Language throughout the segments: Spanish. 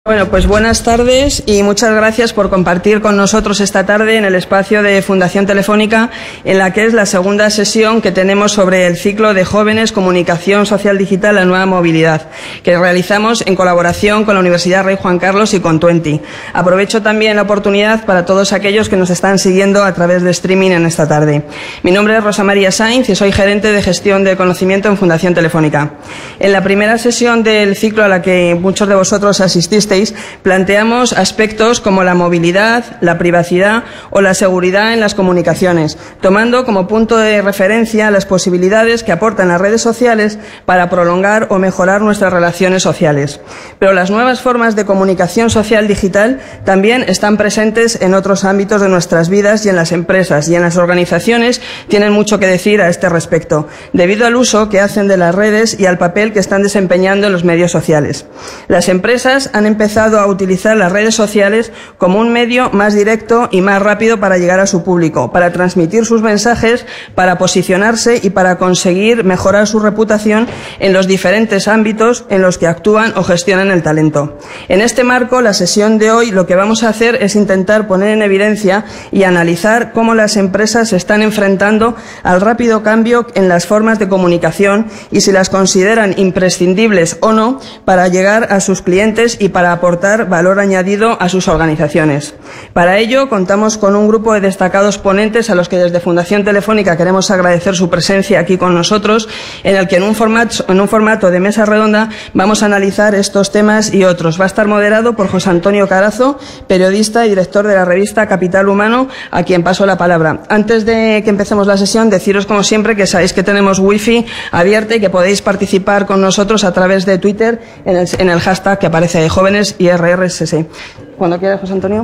Bueno, pues buenas tardes y muchas gracias por compartir con nosotros esta tarde en el espacio de Fundación Telefónica, en la que es la segunda sesión que tenemos sobre el ciclo de jóvenes, comunicación social digital, la nueva movilidad, que realizamos en colaboración con la Universidad Rey Juan Carlos y con Twenty. Aprovecho también la oportunidad para todos aquellos que nos están siguiendo a través de streaming en esta tarde. Mi nombre es Rosa María Sainz y soy gerente de gestión de conocimiento en Fundación Telefónica. En la primera sesión del ciclo a la que muchos de vosotros asististeis, planteamos aspectos como la movilidad, la privacidad o la seguridad en las comunicaciones, tomando como punto de referencia las posibilidades que aportan las redes sociales para prolongar o mejorar nuestras relaciones sociales. Pero las nuevas formas de comunicación social digital también están presentes en otros ámbitos de nuestras vidas y en las empresas y en las organizaciones tienen mucho que decir a este respecto, debido al uso que hacen de las redes y al papel que están desempeñando en los medios sociales. Las empresas han empezado a utilizar las redes sociales como un medio más directo y más rápido para llegar a su público, para transmitir sus mensajes, para posicionarse y para conseguir mejorar su reputación en los diferentes ámbitos en los que actúan o gestionan el talento. En este marco, la sesión de hoy lo que vamos a hacer es intentar poner en evidencia y analizar cómo las empresas se están enfrentando al rápido cambio en las formas de comunicación y si las consideran imprescindibles o no para llegar a sus clientes y para aportar valor añadido a sus organizaciones. Para ello, contamos con un grupo de destacados ponentes a los que desde Fundación Telefónica queremos agradecer su presencia aquí con nosotros, en el que en un formato de mesa redonda vamos a analizar estos temas y otros. Va a estar moderado por José Antonio Carazo, periodista y director de la revista Capital Humano, a quien paso la palabra. Antes de que empecemos la sesión, deciros como siempre que sabéis que tenemos wifi abierta y que podéis participar con nosotros a través de Twitter en el hashtag que aparece ahí, jóvenes y RRSS. Cuando quieras, José Antonio.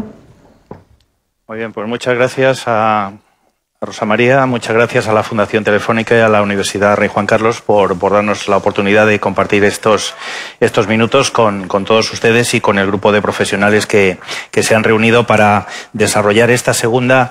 Muy bien, pues muchas gracias a Rosa María, muchas gracias a la Fundación Telefónica y a la Universidad Rey Juan Carlos por darnos la oportunidad de compartir estos minutos con todos ustedes y con el grupo de profesionales que se han reunido para desarrollar esta segunda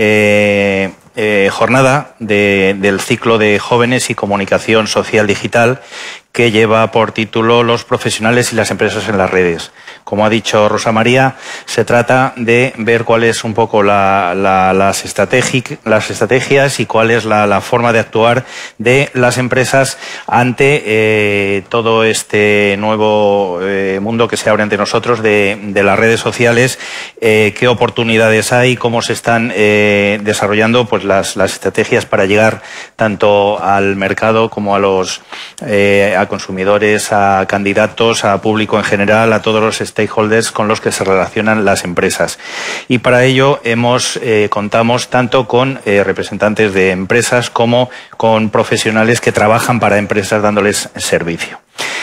jornada del ciclo de jóvenes y comunicación social digital, que lleva por título Los profesionales y las empresas en las redes. Como ha dicho Rosa María, se trata de ver cuál es un poco las estrategias y cuál es la forma de actuar de las empresas ante todo este nuevo mundo que se abre ante nosotros de las redes sociales, qué oportunidades hay, cómo se están desarrollando pues las estrategias para llegar tanto al mercado como a consumidores, a candidatos, a público en general, a todos los stakeholders con los que se relacionan las empresas. Y para ello contamos tanto con representantes de empresas como con profesionales que trabajan para empresas dándoles servicio.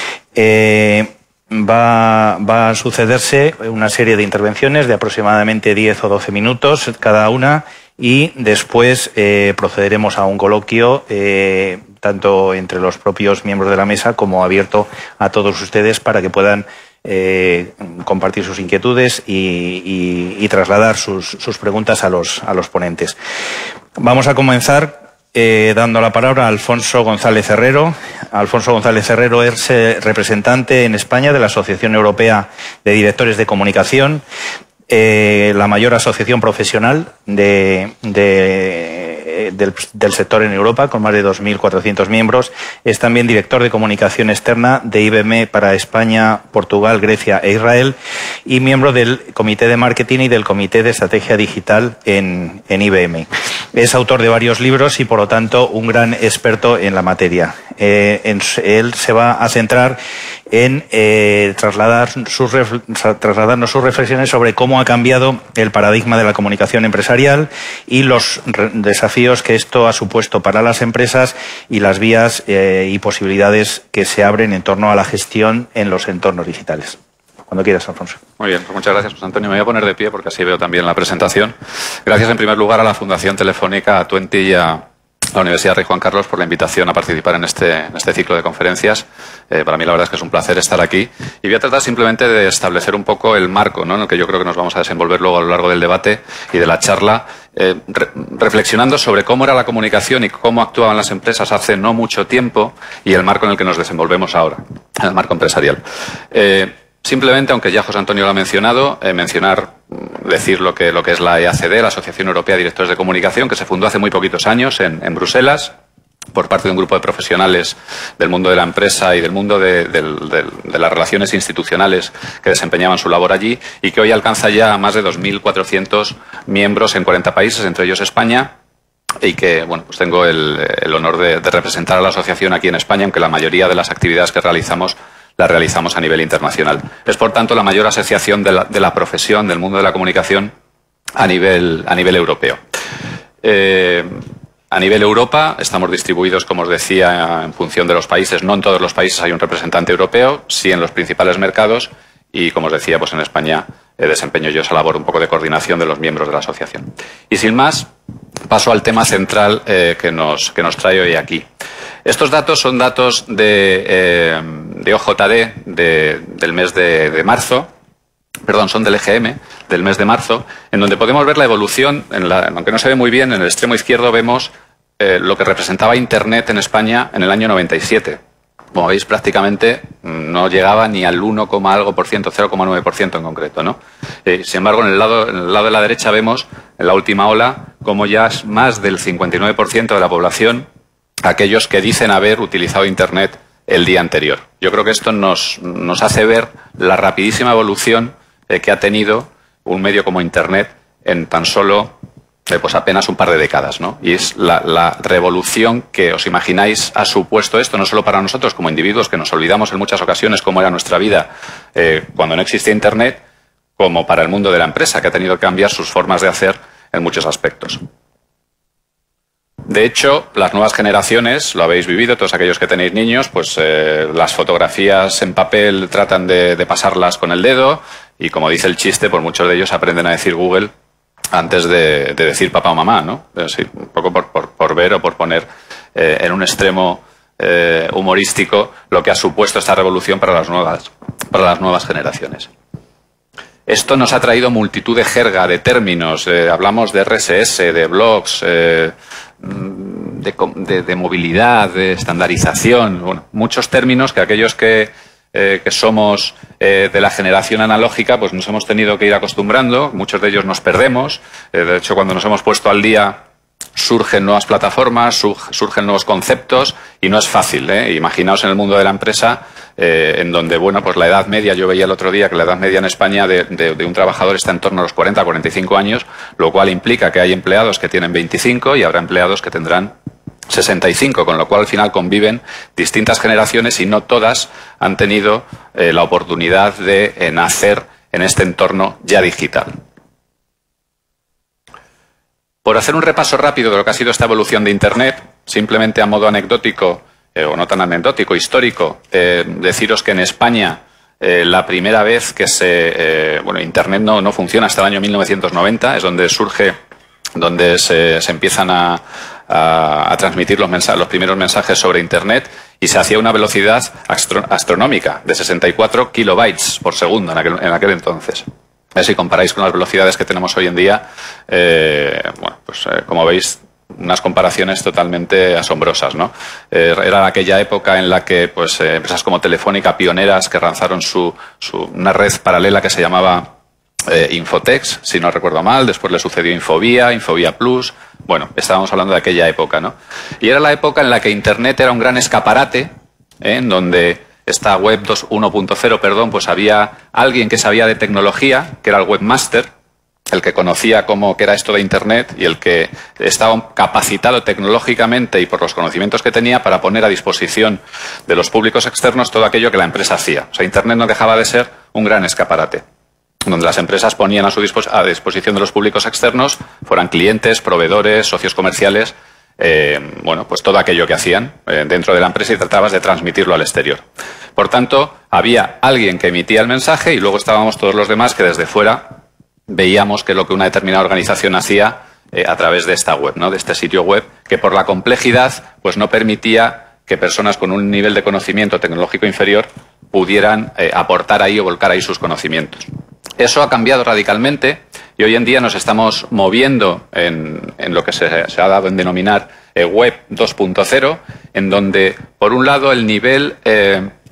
Va a sucederse una serie de intervenciones de aproximadamente 10 o 12 minutos cada una y después procederemos a un coloquio tanto entre los propios miembros de la mesa como abierto a todos ustedes para que puedan compartir sus inquietudes y trasladar sus preguntas a los ponentes. Vamos a comenzar dando la palabra a Alfonso González Herrero. Alfonso González Herrero es representante en España de la Asociación Europea de Directores de Comunicación, la mayor asociación profesional del sector en Europa, con más de 2.400 miembros. Es también director de comunicación externa de IBM para España, Portugal, Grecia e Israel y miembro del Comité de Marketing y del Comité de Estrategia Digital en IBM. Es autor de varios libros y, por lo tanto, un gran experto en la materia. Él se va a centrar en trasladarnos sus reflexiones sobre cómo ha cambiado el paradigma de la comunicación empresarial y los desafíos que esto ha supuesto para las empresas y las vías y posibilidades que se abren en torno a la gestión en los entornos digitales. Cuando quieras, Alfonso. Muy bien, pues muchas gracias, José Antonio. Me voy a poner de pie porque así veo también la presentación. Gracias en primer lugar a la Fundación Telefónica, a Twenty y a la Universidad Rey Juan Carlos por la invitación a participar en este ciclo de conferencias. Para mí la verdad es que es un placer estar aquí. Y voy a tratar simplemente de establecer un poco el marco, ¿no?, en el que yo creo que nos vamos a desenvolver luego a lo largo del debate y de la charla, reflexionando sobre cómo era la comunicación y cómo actuaban las empresas hace no mucho tiempo y el marco en el que nos desenvolvemos ahora, el marco empresarial. Simplemente, aunque ya José Antonio lo ha mencionado, decir lo que es la EACD, la Asociación Europea de Directores de Comunicación, que se fundó hace muy poquitos años en Bruselas, por parte de un grupo de profesionales del mundo de la empresa y del mundo de las relaciones institucionales que desempeñaban su labor allí, y que hoy alcanza ya a más de 2.400 miembros en 40 países, entre ellos España, y que bueno, pues tengo el honor de representar a la asociación aquí en España, aunque la mayoría de las actividades que realizamos las realizamos a nivel internacional. Es, por tanto, la mayor asociación de la profesión, del mundo de la comunicación a nivel europeo. A nivel Europa estamos distribuidos, como os decía, en función de los países. No en todos los países hay un representante europeo, sí en los principales mercados, y, como os decía, pues en España desempeño yo esa labor un poco de coordinación de los miembros de la asociación. Y sin más, paso al tema central que nos trae hoy aquí. Estos datos son datos de OJD del mes de marzo, perdón, son del EGM, del mes de marzo, en donde podemos ver la evolución, aunque no se ve muy bien, en el extremo izquierdo vemos lo que representaba Internet en España en el año 97. Como veis, prácticamente no llegaba ni al 1, algo por ciento, 0,9% en concreto, ¿no? Sin embargo, en el lado de la derecha vemos, en la última ola, como ya es más del 59% de la población aquellos que dicen haber utilizado Internet el día anterior. Yo creo que esto nos hace ver la rapidísima evolución que ha tenido un medio como Internet en tan solo pues apenas un par de décadas, ¿no? Y es la revolución que os imagináis ha supuesto esto, no solo para nosotros como individuos, que nos olvidamos en muchas ocasiones cómo era nuestra vida cuando no existía Internet, como para el mundo de la empresa, que ha tenido que cambiar sus formas de hacer en muchos aspectos. De hecho, las nuevas generaciones, lo habéis vivido, todos aquellos que tenéis niños, pues las fotografías en papel tratan de pasarlas con el dedo, y como dice el chiste, pues muchos de ellos aprenden a decir Google antes de decir papá o mamá, ¿no? Sí, un poco por ver o por poner en un extremo humorístico lo que ha supuesto esta revolución para las nuevas generaciones. Esto nos ha traído multitud de jerga, de términos. Hablamos de RSS, de blogs, de movilidad, de estandarización. Bueno, muchos términos que aquellos que somos de la generación analógica, pues nos hemos tenido que ir acostumbrando. Muchos de ellos nos perdemos. De hecho, cuando nos hemos puesto al día, surgen nuevas plataformas, surgen nuevos conceptos, y no es fácil, ¿eh? Imaginaos en el mundo de la empresa, en donde, bueno, pues la edad media, yo veía el otro día que la edad media en España de un trabajador está en torno a los 40, 45 años, lo cual implica que hay empleados que tienen 25 y habrá empleados que tendrán 65, con lo cual al final conviven distintas generaciones y no todas han tenido la oportunidad de nacer en este entorno ya digital. Por hacer un repaso rápido de lo que ha sido esta evolución de Internet, simplemente a modo anecdótico, o no tan anecdótico, histórico, deciros que en España la primera vez que Internet no funciona hasta el año 1990, es donde surge, donde se empiezan a transmitir los primeros mensajes sobre Internet, y se hacía a una velocidad astronómica de 64 kilobytes por segundo en aquel entonces. Si comparáis con las velocidades que tenemos hoy en día, como veis, unas comparaciones totalmente asombrosas, ¿no? Era aquella época en la que pues empresas como Telefónica, pioneras, que lanzaron una red paralela que se llamaba Infotex, si no recuerdo mal. Después le sucedió Infovía Plus. Bueno, estábamos hablando de aquella época, ¿no? Y era la época en la que Internet era un gran escaparate, en donde esta web 1.0, pues había alguien que sabía de tecnología, que era el webmaster, el que conocía qué era esto de Internet y el que estaba capacitado tecnológicamente y por los conocimientos que tenía para poner a disposición de los públicos externos todo aquello que la empresa hacía. O sea, Internet no dejaba de ser un gran escaparate, donde las empresas ponían a disposición de los públicos externos, fueran clientes, proveedores, socios comerciales, pues todo aquello que hacían dentro de la empresa, y tratabas de transmitirlo al exterior. Por tanto, había alguien que emitía el mensaje y luego estábamos todos los demás que desde fuera veíamos que lo que una determinada organización hacía a través de esta web, ¿no? De este sitio web, que por la complejidad pues no permitía que personas con un nivel de conocimiento tecnológico inferior pudieran aportar ahí o volcar ahí sus conocimientos. Eso ha cambiado radicalmente y hoy en día nos estamos moviendo en lo que se ha dado en denominar web 2.0, en donde, por un lado, el nivel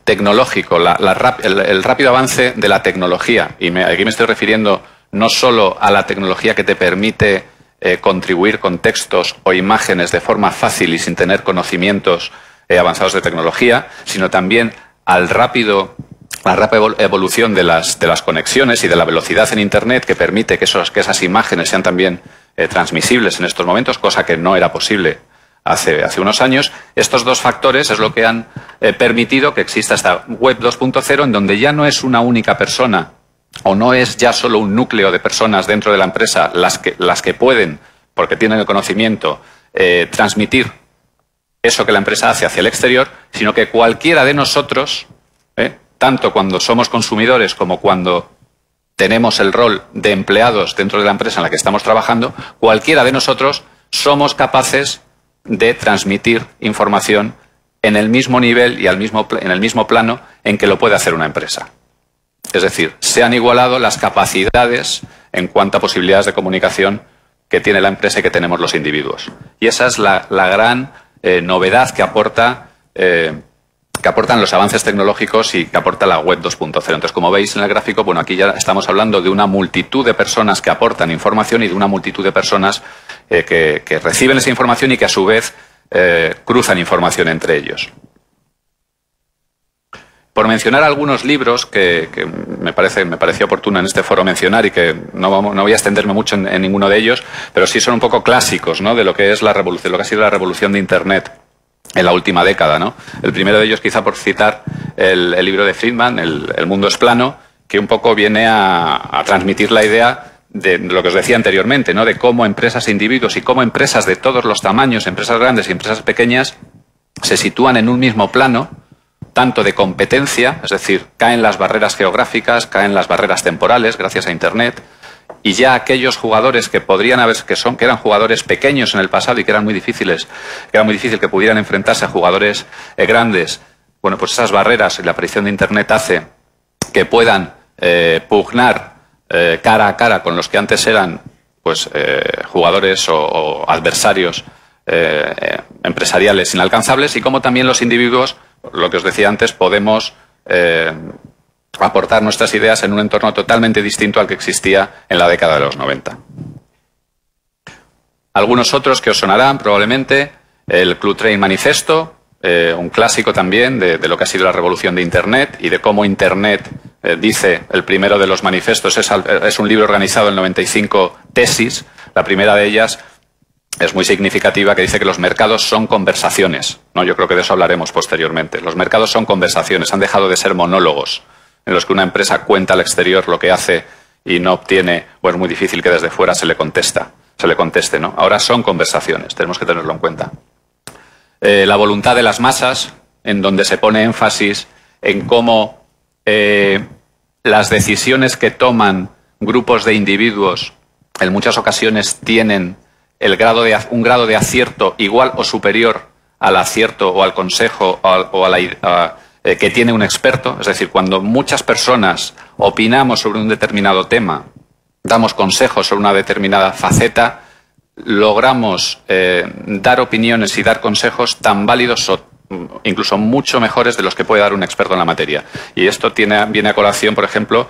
tecnológico, el rápido avance de la tecnología, y aquí me estoy refiriendo no solo a la tecnología que te permite contribuir con textos o imágenes de forma fácil y sin tener conocimientos avanzados de tecnología, sino también a la rápida evolución de las conexiones y de la velocidad en Internet que permite que esas imágenes sean también transmisibles en estos momentos, cosa que no era posible hace unos años. Estos dos factores es lo que han permitido que exista esta Web 2.0, en donde ya no es una única persona o no es ya solo un núcleo de personas dentro de la empresa las que pueden, porque tienen el conocimiento, transmitir eso que la empresa hace hacia el exterior, sino que cualquiera de nosotros, tanto cuando somos consumidores como cuando tenemos el rol de empleados dentro de la empresa en la que estamos trabajando, cualquiera de nosotros somos capaces de transmitir información en el mismo nivel y en el mismo plano en que lo puede hacer una empresa. Es decir, se han igualado las capacidades en cuanto a posibilidades de comunicación que tiene la empresa y que tenemos los individuos. Y esa es la gran novedad que aportan los avances tecnológicos y que aporta la Web 2.0. Entonces, como veis en el gráfico, bueno, aquí ya estamos hablando de una multitud de personas que aportan información y de una multitud de personas que reciben esa información y que a su vez cruzan información entre ellos. Por mencionar algunos libros que me pareció oportuno en este foro mencionar y que no voy a extenderme mucho en ninguno de ellos, pero sí son un poco clásicos, ¿no?, de lo que es la revolución, lo que ha sido la revolución de Internet en la última década, ¿no? El primero de ellos, quizá por citar el libro de Friedman, El mundo es plano, que un poco viene a transmitir la idea de lo que os decía anteriormente, ¿no?, de cómo empresas e individuos y cómo empresas de todos los tamaños, empresas grandes y empresas pequeñas, se sitúan en un mismo plano, tanto de competencia, es decir, caen las barreras geográficas, caen las barreras temporales gracias a Internet, y ya aquellos jugadores que que eran jugadores pequeños en el pasado y que eran muy difíciles, que era muy difícil que pudieran enfrentarse a jugadores grandes, bueno, pues esas barreras y la aparición de Internet hace que puedan pugnar cara a cara con los que antes eran pues jugadores o adversarios empresariales inalcanzables, y como también los individuos, lo que os decía antes, podemos aportar nuestras ideas en un entorno totalmente distinto al que existía en la década de los 90. Algunos otros que os sonarán probablemente: el Club Train Manifesto, un clásico también de lo que ha sido la revolución de Internet y de cómo Internet, dice el primero de los manifestos, es un libro organizado en 95 tesis. La primera de ellas es muy significativa, que dice que los mercados son conversaciones, ¿no? Yo creo que de eso hablaremos posteriormente. Los mercados son conversaciones, han dejado de ser monólogos en los que una empresa cuenta al exterior lo que hace y no obtiene, o es muy difícil que desde fuera se le conteste, ¿no? Ahora son conversaciones, tenemos que tenerlo en cuenta. La voluntad de las masas, en donde se pone énfasis en cómo las decisiones que toman grupos de individuos en muchas ocasiones tienen un grado de acierto igual o superior al acierto o al consejo que tiene un experto. Es decir, cuando muchas personas opinamos sobre un determinado tema, damos consejos sobre una determinada faceta, logramos dar opiniones y dar consejos tan válidos o incluso mucho mejores de los que puede dar un experto en la materia. Y esto viene a colación, por ejemplo,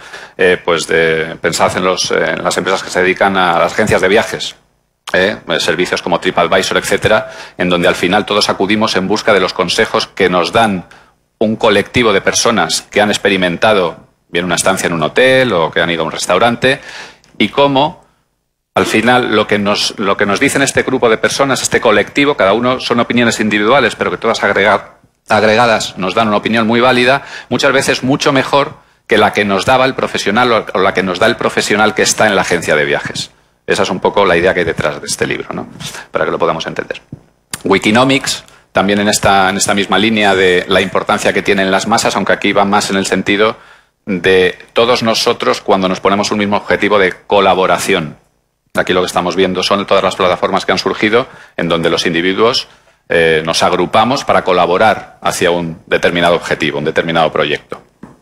pensad en las empresas que se dedican a las agencias de viajes. Servicios como TripAdvisor, etcétera, en donde al final todos acudimos en busca de los consejos que nos dan un colectivo de personas que han experimentado bien una estancia en un hotel o que han ido a un restaurante, y cómo al final lo que nos dicen este grupo de personas, este colectivo, cada uno son opiniones individuales, pero que todas agregadas nos dan una opinión muy válida, muchas veces mucho mejor que la que nos daba el profesional o la que nos da el profesional que está en la agencia de viajes. Esa es un poco la idea que hay detrás de este libro, ¿no?, para que lo podamos entender. Wikinomics, también en esta misma línea de la importancia que tienen las masas, aunque aquí va más en el sentido de todos nosotros cuando nos ponemos un mismo objetivo de colaboración. Aquí lo que estamos viendo son todas las plataformas que han surgido en donde los individuos nos agrupamos para colaborar hacia un determinado objetivo, un determinado proyecto.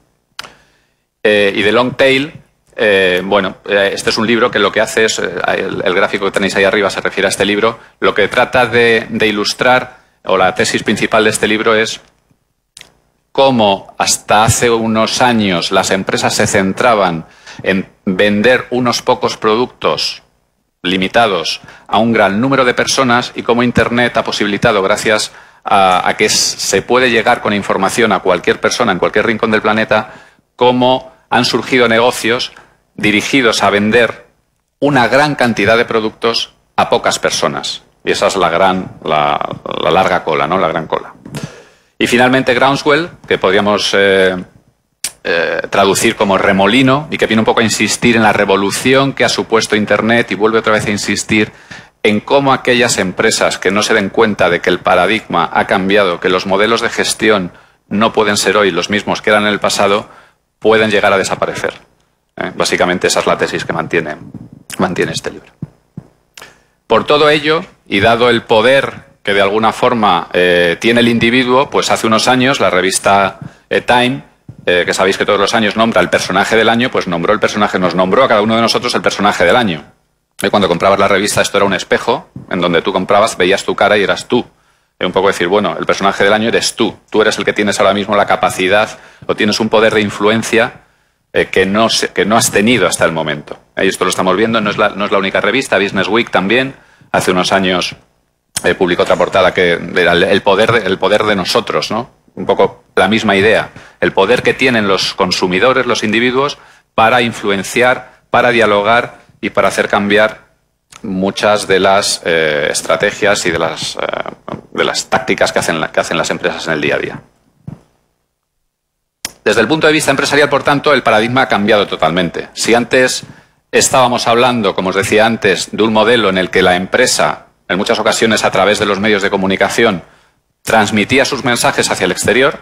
Y de Long Tail, este es un libro que lo que hace es, el gráfico que tenéis ahí arriba se refiere a este libro, lo que trata de ilustrar, o la tesis principal de este libro es cómo hasta hace unos años las empresas se centraban en vender unos pocos productos limitados a un gran número de personas y cómo Internet ha posibilitado, gracias a que se puede llegar con información a cualquier persona en cualquier rincón del planeta, cómo han surgido negocios dirigidos a vender una gran cantidad de productos a pocas personas. Y esa es la larga cola, ¿no? La gran cola. Y finalmente Groundswell, que podríamos traducir como remolino, y que viene un poco a insistir en la revolución que ha supuesto Internet, y vuelve otra vez a insistir en cómo aquellas empresas que no se den cuenta de que el paradigma ha cambiado, que los modelos de gestión no pueden ser hoy los mismos que eran en el pasado, pueden llegar a desaparecer. Básicamente esa es la tesis que mantiene este libro. Por todo ello, y dado el poder que de alguna forma tiene el individuo, pues hace unos años la revista Time, que sabéis que todos los años nombra el personaje del año, pues nos nombró a cada uno de nosotros el personaje del año. Cuando comprabas la revista, esto era un espejo en donde tú comprabas, veías tu cara y eras tú. Un poco decir, bueno, el personaje del año eres tú. Tú eres el que tienes ahora mismo la capacidad o tienes un poder de influencia que no has tenido hasta el momento. Y esto lo estamos viendo, no es la única revista. Business Week también, hace unos años publicó otra portada que era el poder de nosotros, ¿no? Un poco la misma idea. El poder que tienen los consumidores, los individuos, para influenciar, para dialogar y para hacer cambiar muchas de las estrategias y de las tácticas que hacen las empresas en el día a día. Desde el punto de vista empresarial, por tanto, el paradigma ha cambiado totalmente. Si antes estábamos hablando, como os decía antes, de un modelo en el que la empresa, en muchas ocasiones a través de los medios de comunicación, transmitía sus mensajes hacia el exterior,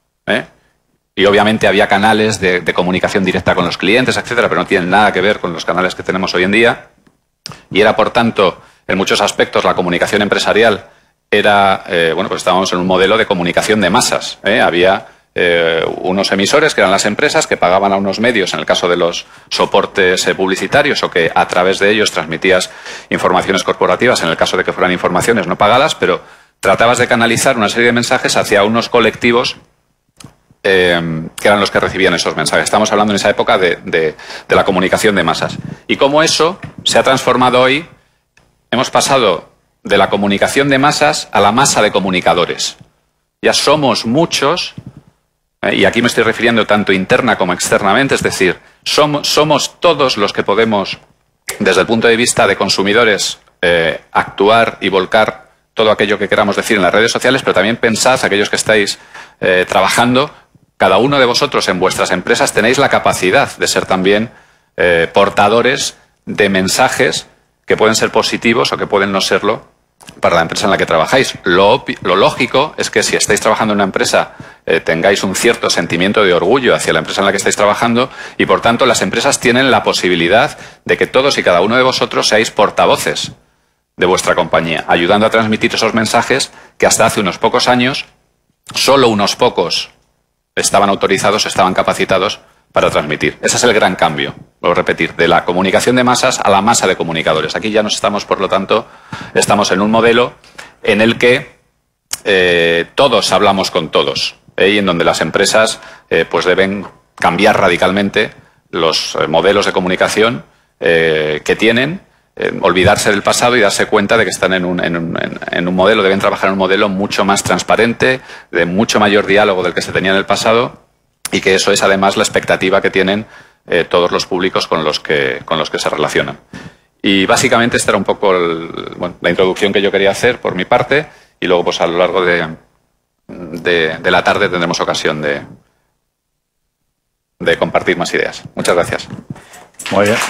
y obviamente había canales de comunicación directa con los clientes, etcétera, pero no tienen nada que ver con los canales que tenemos hoy en día. Y era, por tanto, en muchos aspectos la comunicación empresarial era, pues estábamos en un modelo de comunicación de masas. Había unos emisores que eran las empresas que pagaban a unos medios, en el caso de los soportes publicitarios, o que a través de ellos transmitías informaciones corporativas, en el caso de que fueran informaciones no pagadas, pero tratabas de canalizar una serie de mensajes hacia unos colectivos que eran los que recibían esos mensajes. Estamos hablando en esa época de la comunicación de masas. Y cómo eso se ha transformado hoy, hemos pasado de la comunicación de masas a la masa de comunicadores. Ya somos muchos, y aquí me estoy refiriendo tanto interna como externamente, es decir, somos todos los que podemos, desde el punto de vista de consumidores, actuar y volcar todo aquello que queramos decir en las redes sociales, pero también pensad, aquellos que estáis trabajando, cada uno de vosotros en vuestras empresas tenéis la capacidad de ser también portadores de mensajes que pueden ser positivos o que pueden no serlo para la empresa en la que trabajáis. Lo lógico es que si estáis trabajando en una empresa tengáis un cierto sentimiento de orgullo hacia la empresa en la que estáis trabajando y, por tanto, las empresas tienen la posibilidad de que todos y cada uno de vosotros seáis portavoces de vuestra compañía, ayudando a transmitir esos mensajes que hasta hace unos pocos años solo unos pocos estaban autorizados, estaban capacitados para transmitir. Ese es el gran cambio, vuelvo a repetir, de la comunicación de masas a la masa de comunicadores. Aquí ya nos estamos, por lo tanto, estamos en un modelo en el que todos hablamos con todos, y en donde las empresas pues deben cambiar radicalmente los modelos de comunicación que tienen, olvidarse del pasado y darse cuenta de que están en un modelo, deben trabajar en un modelo mucho más transparente, de mucho mayor diálogo del que se tenía en el pasado, y que eso es además la expectativa que tienen todos los públicos con los que se relacionan. Y básicamente esta era un poco la introducción que yo quería hacer por mi parte, y luego pues a lo largo de la tarde tendremos ocasión de compartir más ideas. Muchas gracias. Muy bien.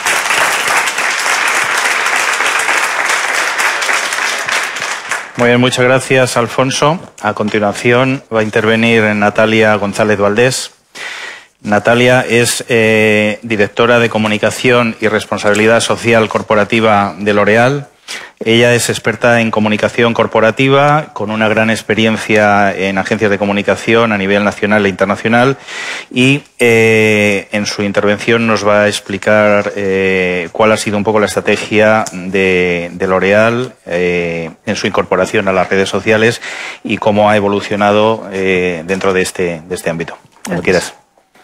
Muy bien, muchas gracias, Alfonso. A continuación va a intervenir Natalia González Valdés. Natalia es directora de Comunicación y Responsabilidad Social Corporativa de L'Oréal. Ella es experta en comunicación corporativa, con una gran experiencia en agencias de comunicación a nivel nacional e internacional, y en su intervención nos va a explicar cuál ha sido un poco la estrategia de L'Oréal en su incorporación a las redes sociales y cómo ha evolucionado dentro de este ámbito. Cuando quieras.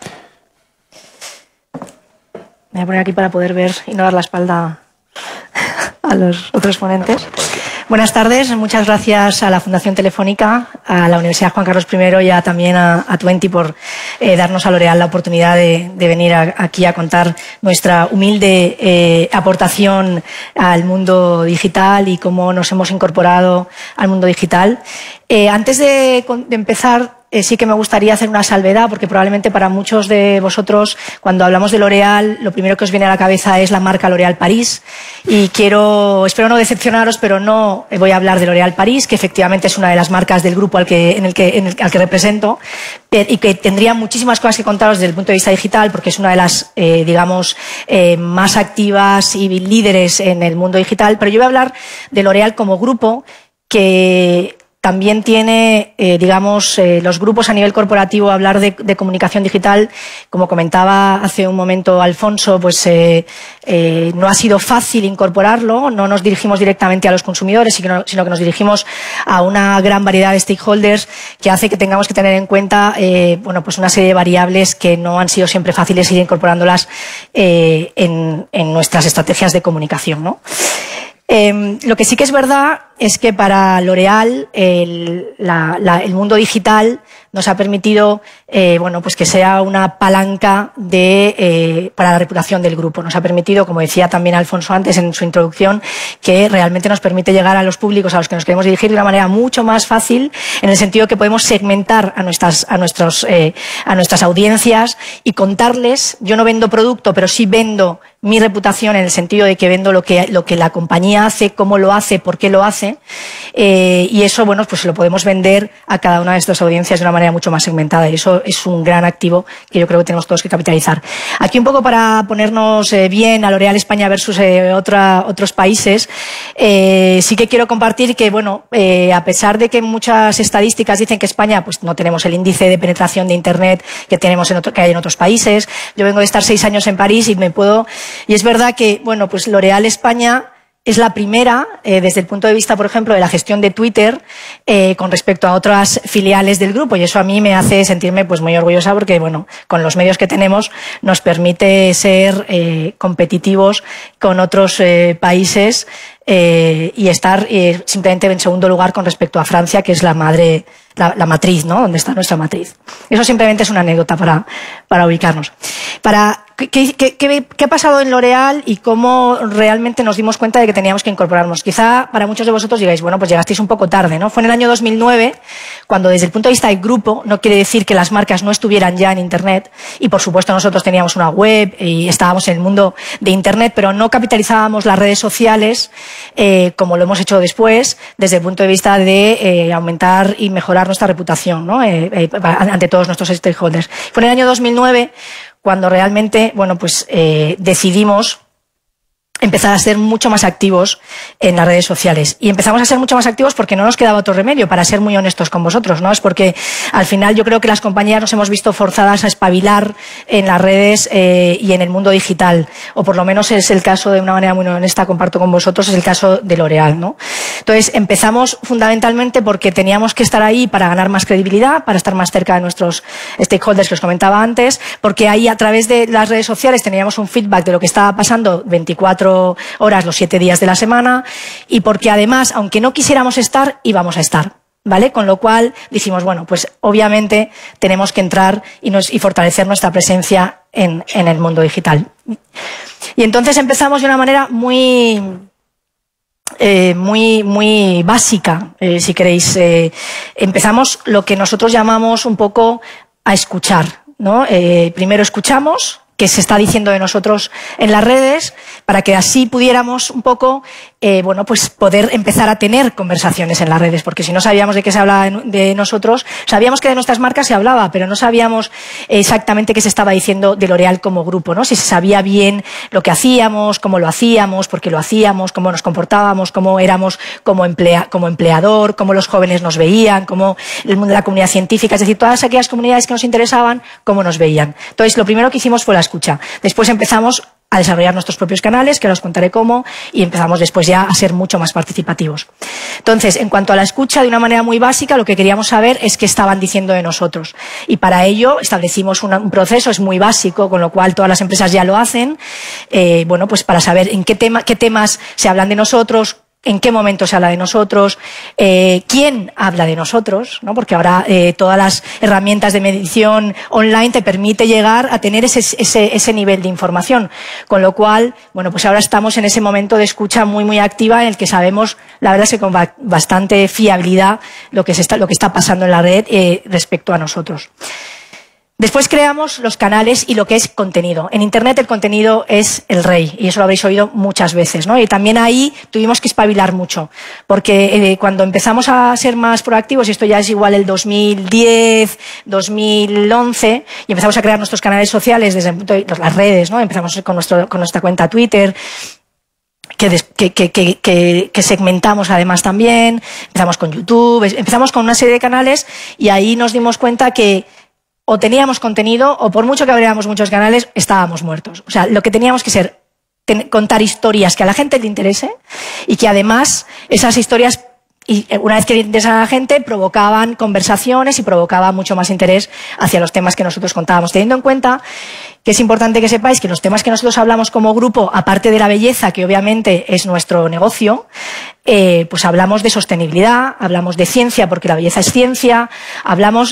Me voy a poner aquí para poder ver y no dar la espalda a los otros ponentes. Buenas tardes, muchas gracias a la Fundación Telefónica, a la Universidad Juan Carlos I y también a Twenty por darnos a L'Oréal la oportunidad de venir aquí a contar nuestra humilde aportación al mundo digital y cómo nos hemos incorporado al mundo digital. Antes de empezar, sí que me gustaría hacer una salvedad, porque probablemente para muchos de vosotros, cuando hablamos de L'Oréal, lo primero que os viene a la cabeza es la marca L'Oréal París. Y espero no decepcionaros, pero no voy a hablar de L'Oréal París, que efectivamente es una de las marcas del grupo al que represento, y que tendría muchísimas cosas que contaros desde el punto de vista digital, porque es una de las, más activas y líderes en el mundo digital. Pero yo voy a hablar de L'Oréal como grupo, que también tiene, los grupos a nivel corporativo. Hablar de comunicación digital, como comentaba hace un momento Alfonso, pues no ha sido fácil incorporarlo. No nos dirigimos directamente a los consumidores, sino que nos dirigimos a una gran variedad de stakeholders, que hace que tengamos que tener en cuenta pues una serie de variables que no han sido siempre fáciles ir incorporándolas en nuestras estrategias de comunicación, ¿no? Lo que sí que es verdad es que para L'Oréal el mundo digital nos ha permitido pues que sea una palanca para la reputación del grupo. Nos ha permitido, como decía también Alfonso antes en su introducción, que realmente nos permite llegar a los públicos a los que nos queremos dirigir de una manera mucho más fácil, en el sentido que podemos segmentar a nuestras audiencias y contarles. Yo no vendo producto, pero sí vendo mi reputación, en el sentido de que vendo lo que la compañía hace, cómo lo hace, por qué lo hace, y eso, pues lo podemos vender a cada una de estas audiencias de una manera mucho más segmentada, y eso es un gran activo que yo creo que tenemos todos que capitalizar. Aquí un poco para ponernos bien a L'Oréal España versus otros países, sí que quiero compartir que, a pesar de que muchas estadísticas dicen que España pues no tenemos el índice de penetración de Internet que hay en otros países. Yo vengo de estar 6 años en París y es verdad que, pues L'Oréal España es la primera, desde el punto de vista, por ejemplo, de la gestión de Twitter, con respecto a otras filiales del grupo, y eso a mí me hace sentirme pues muy orgullosa, porque con los medios que tenemos nos permite ser competitivos con otros países y estar simplemente en segundo lugar con respecto a Francia, que es la matriz, ¿no? Donde está nuestra matriz. Eso simplemente es una anécdota para ubicarnos. ¿Qué ha pasado en L'Oréal y cómo realmente nos dimos cuenta de que teníamos que incorporarnos? Quizá para muchos de vosotros digáis, pues llegasteis un poco tarde, ¿no? Fue en el año 2009, cuando desde el punto de vista del grupo, no quiere decir que las marcas no estuvieran ya en Internet, y por supuesto nosotros teníamos una web y estábamos en el mundo de Internet, pero no capitalizábamos las redes sociales como lo hemos hecho después, desde el punto de vista de aumentar y mejorar nuestra reputación, ¿no? Ante todos nuestros stakeholders. Fue en el año 2009 cuando realmente, decidimos empezar a ser mucho más activos en las redes sociales. Y empezamos a ser mucho más activos porque no nos quedaba otro remedio, para ser muy honestos con vosotros, ¿no? Es porque al final yo creo que las compañías nos hemos visto forzadas a espabilar en las redes y en el mundo digital, o por lo menos es el caso, de una manera muy honesta, comparto con vosotros, es el caso de L'Oréal, ¿no? Entonces empezamos fundamentalmente porque teníamos que estar ahí para ganar más credibilidad, para estar más cerca de nuestros stakeholders que os comentaba antes, porque ahí a través de las redes sociales teníamos un feedback de lo que estaba pasando 24 horas los 7 días de la semana, y porque además, aunque no quisiéramos estar, íbamos a estar, ¿vale? Con lo cual dijimos, pues obviamente tenemos que entrar y fortalecer nuestra presencia en el mundo digital. Y entonces empezamos de una manera muy básica, si queréis. Empezamos lo que nosotros llamamos un poco a escuchar, ¿no? Primero escuchamos se está diciendo de nosotros en las redes, para que así pudiéramos un poco, bueno, pues poder empezar a tener conversaciones en las redes, porque si no sabíamos de qué se hablaba de nosotros, sabíamos que de nuestras marcas se hablaba, pero no sabíamos exactamente qué se estaba diciendo de L'Oréal como grupo, ¿no? Si se sabía bien lo que hacíamos, cómo lo hacíamos, por qué lo hacíamos, cómo nos comportábamos, cómo éramos como empleador, cómo los jóvenes nos veían, cómo el mundo de la comunidad científica, es decir, todas aquellas comunidades que nos interesaban, cómo nos veían. Entonces, lo primero que hicimos fue la escucha. Después empezamos a desarrollar nuestros propios canales, que ahora os contaré cómo, y empezamos después ya a ser mucho más participativos. Entonces, en cuanto a la escucha, de una manera muy básica, lo que queríamos saber es qué estaban diciendo de nosotros. Y para ello establecimos un proceso, es muy básico, con lo cual todas las empresas ya lo hacen, bueno, pues para saber en qué temas se hablan de nosotros, en qué momento se habla de nosotros, quién habla de nosotros, ¿no? Porque ahora todas las herramientas de medición online te permite llegar a tener ese nivel de información. Con lo cual, bueno, pues ahora estamos en ese momento de escucha muy, muy activa en el que sabemos, la verdad es que con bastante fiabilidad, lo que está pasando en la red respecto a nosotros. Después creamos los canales y lo que es contenido. En Internet el contenido es el rey, y eso lo habréis oído muchas veces, ¿no? Y también ahí tuvimos que espabilar mucho, porque cuando empezamos a ser más proactivos, y esto ya es igual el 2010, 2011, y empezamos a crear nuestros canales sociales desde el punto de las redes, ¿no? Empezamos con nuestra cuenta Twitter, que segmentamos además también, empezamos con YouTube, empezamos con una serie de canales, y ahí nos dimos cuenta que o teníamos contenido, o por mucho que abriéramos muchos canales, estábamos muertos. O sea, lo que teníamos que ser, contar historias que a la gente le interese, y que además esas historias, y una vez que le interesan a la gente, provocaban conversaciones y provocaban mucho más interés hacia los temas que nosotros contábamos. Teniendo en cuenta que es importante que sepáis que los temas que nosotros hablamos como grupo, aparte de la belleza, que obviamente es nuestro negocio, pues hablamos de sostenibilidad, hablamos de ciencia, porque la belleza es ciencia, hablamos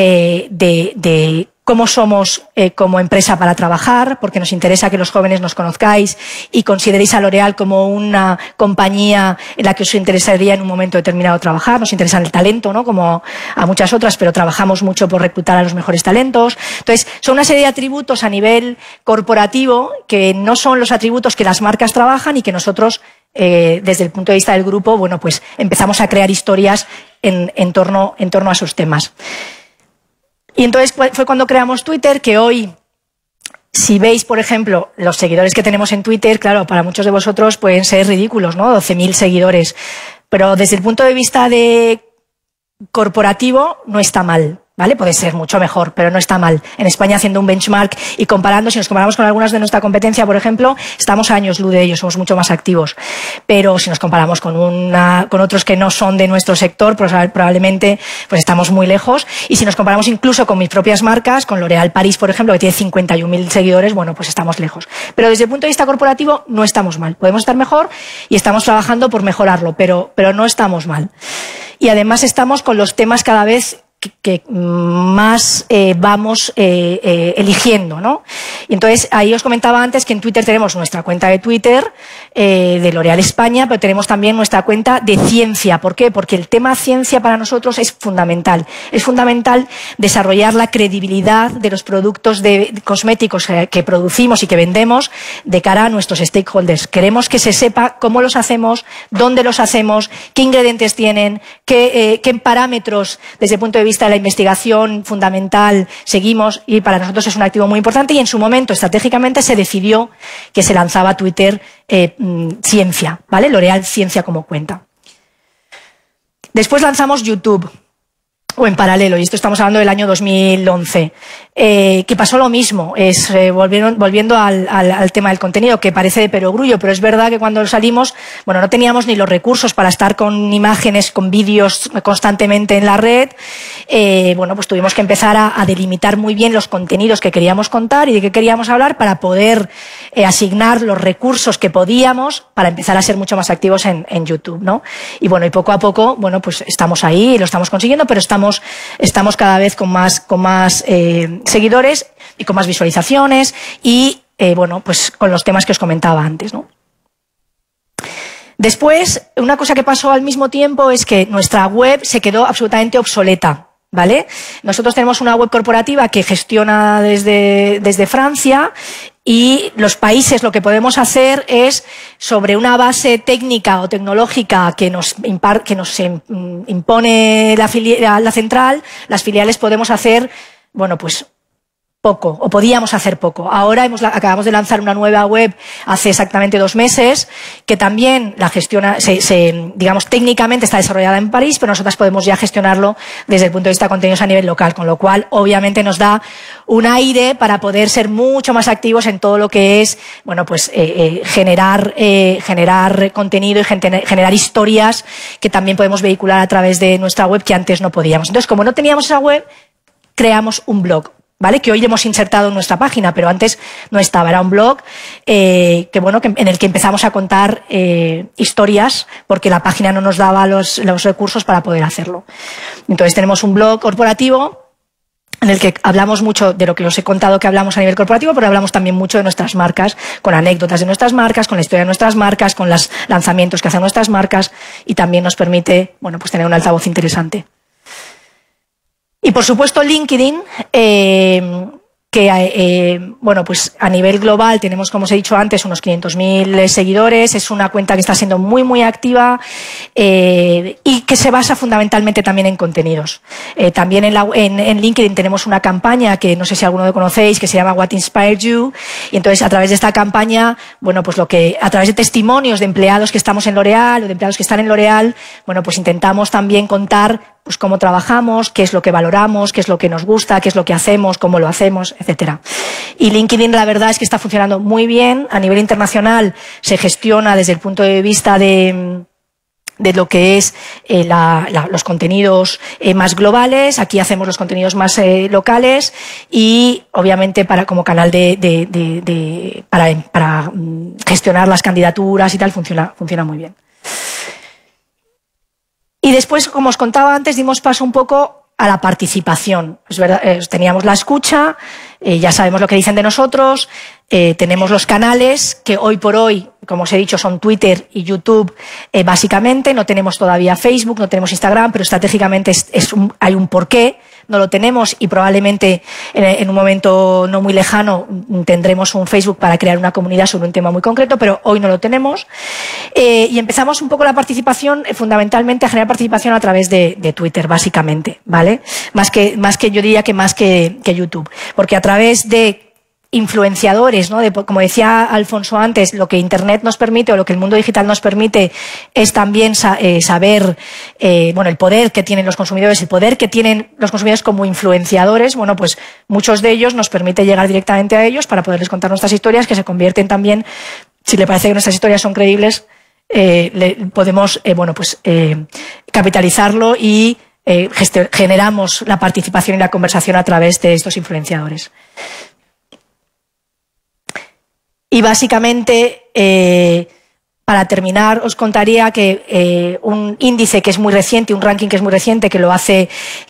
de cómo somos como empresa para trabajar, porque nos interesa que los jóvenes nos conozcáis y consideréis a L'Oréal como una compañía en la que os interesaría en un momento determinado trabajar. Nos interesa el talento, ¿no? Como a muchas otras, pero trabajamos mucho por reclutar a los mejores talentos. Entonces, son una serie de atributos a nivel corporativo que no son los atributos que las marcas trabajan y que nosotros, desde el punto de vista del grupo, bueno, pues empezamos a crear historias en torno a esos temas. Y entonces fue cuando creamos Twitter, que hoy, si veis, por ejemplo, los seguidores que tenemos en Twitter, claro, para muchos de vosotros pueden ser ridículos, ¿no? 12.000 seguidores. Pero desde el punto de vista de corporativo no está mal, ¿vale? Puede ser mucho mejor, pero no está mal. En España, haciendo un benchmark y comparando, si nos comparamos con algunas de nuestra competencia, por ejemplo, estamos a años luz de ellos, somos mucho más activos. Pero si nos comparamos con otros que no son de nuestro sector, pues probablemente pues estamos muy lejos. Y si nos comparamos incluso con mis propias marcas, con L'Oréal París, por ejemplo, que tiene 51.000 seguidores, bueno, pues estamos lejos. Pero desde el punto de vista corporativo no estamos mal. Podemos estar mejor y estamos trabajando por mejorarlo, pero no estamos mal. Y además estamos con los temas cada vez que más vamos eligiendo, ¿no? Y entonces, ahí os comentaba antes que en Twitter tenemos nuestra cuenta de Twitter de L'Oréal España, pero tenemos también nuestra cuenta de ciencia. ¿Por qué? Porque el tema ciencia para nosotros es fundamental. Es fundamental desarrollar la credibilidad de los productos de cosméticos que producimos y que vendemos de cara a nuestros stakeholders. Queremos que se sepa cómo los hacemos, dónde los hacemos, qué ingredientes tienen, qué parámetros desde el punto de vista de la investigación fundamental seguimos, y para nosotros es un activo muy importante. Y en su momento, estratégicamente, se decidió que se lanzaba Twitter Ciencia, ¿vale? L'Oréal Ciencia como cuenta. Después lanzamos YouTube, o en paralelo, y esto estamos hablando del año 2011, que pasó lo mismo, volviendo al tema del contenido, que parece de perogrullo, pero es verdad que cuando salimos, bueno, no teníamos ni los recursos para estar con imágenes, con vídeos constantemente en la red. Bueno, pues tuvimos que empezar a delimitar muy bien los contenidos que queríamos contar y de qué queríamos hablar para poder asignar los recursos que podíamos para empezar a ser mucho más activos en YouTube, ¿no? Y bueno, y poco a poco, bueno, pues estamos ahí, lo estamos consiguiendo, pero estamos cada vez con más seguidores y con más visualizaciones y, bueno, pues con los temas que os comentaba antes, ¿no? Después, una cosa que pasó al mismo tiempo es que nuestra web se quedó absolutamente obsoleta. ¿vale? Nosotros tenemos una web corporativa que gestiona desde Francia, y los países lo que podemos hacer es, sobre una base técnica o tecnológica que nos impone la central, las filiales podemos hacer, bueno, pues poco, o podíamos hacer poco. Ahora acabamos de lanzar una nueva web hace exactamente 2 meses, que también la gestiona, digamos, técnicamente está desarrollada en París, pero nosotras podemos ya gestionarlo desde el punto de vista de contenidos a nivel local, con lo cual, obviamente, nos da un aire para poder ser mucho más activos en todo lo que es, bueno, pues, generar contenido y generar historias que también podemos vehicular a través de nuestra web, que antes no podíamos. Entonces, como no teníamos esa web, creamos un blog, ¿vale? Que hoy hemos insertado en nuestra página, pero antes no estaba. Era un blog en el que empezamos a contar historias, porque la página no nos daba los recursos para poder hacerlo. Entonces tenemos un blog corporativo en el que hablamos mucho de lo que os he contado que hablamos a nivel corporativo, pero hablamos también mucho de nuestras marcas, con anécdotas de nuestras marcas, con la historia de nuestras marcas, con los lanzamientos que hacen nuestras marcas, y también nos permite, bueno, pues tener un altavoz interesante. Y por supuesto LinkedIn, bueno, pues a nivel global tenemos, como os he dicho antes, unos 500.000 seguidores. Es una cuenta que está siendo muy, muy activa, y que se basa fundamentalmente también en contenidos. También en LinkedIn tenemos una campaña que no sé si alguno lo conocéis, que se llama What Inspired You, y entonces a través de esta campaña, bueno, pues a través de testimonios de empleados que estamos en L'Oréal o de empleados que están en L'Oréal, bueno, pues intentamos también contar pues cómo trabajamos, qué es lo que valoramos, qué es lo que nos gusta, qué es lo que hacemos, cómo lo hacemos, etcétera. Y LinkedIn, la verdad es que está funcionando muy bien. A nivel internacional se gestiona desde el punto de vista de lo que es los contenidos más globales. Aquí hacemos los contenidos más locales, y obviamente como canal para gestionar las candidaturas y tal funciona muy bien. Y después, como os contaba antes, dimos paso un poco a la participación. Es verdad, teníamos la escucha, ya sabemos lo que dicen de nosotros, tenemos los canales, que hoy por hoy, como os he dicho, son Twitter y YouTube, básicamente. No tenemos todavía Facebook, no tenemos Instagram, pero estratégicamente hay un porqué. No lo tenemos, y probablemente en un momento no muy lejano tendremos un Facebook para crear una comunidad sobre un tema muy concreto, pero hoy no lo tenemos. Y empezamos un poco la participación, fundamentalmente a generar participación a través de Twitter, básicamente, ¿vale? Más que yo diría que más que YouTube, porque a través de influenciadores, ¿no? Como decía Alfonso antes, lo que Internet nos permite, o lo que el mundo digital nos permite, es también saber, bueno, el poder que tienen los consumidores, el poder que tienen los consumidores como influenciadores. Bueno, pues muchos de ellos nos permite llegar directamente a ellos para poderles contar nuestras historias, que se convierten también, si le parece que nuestras historias son creíbles, podemos, bueno, pues capitalizarlo, y generamos la participación y la conversación a través de estos influenciadores. Y básicamente, para terminar, os contaría que un índice que es muy reciente, un ranking que es muy reciente, que lo hace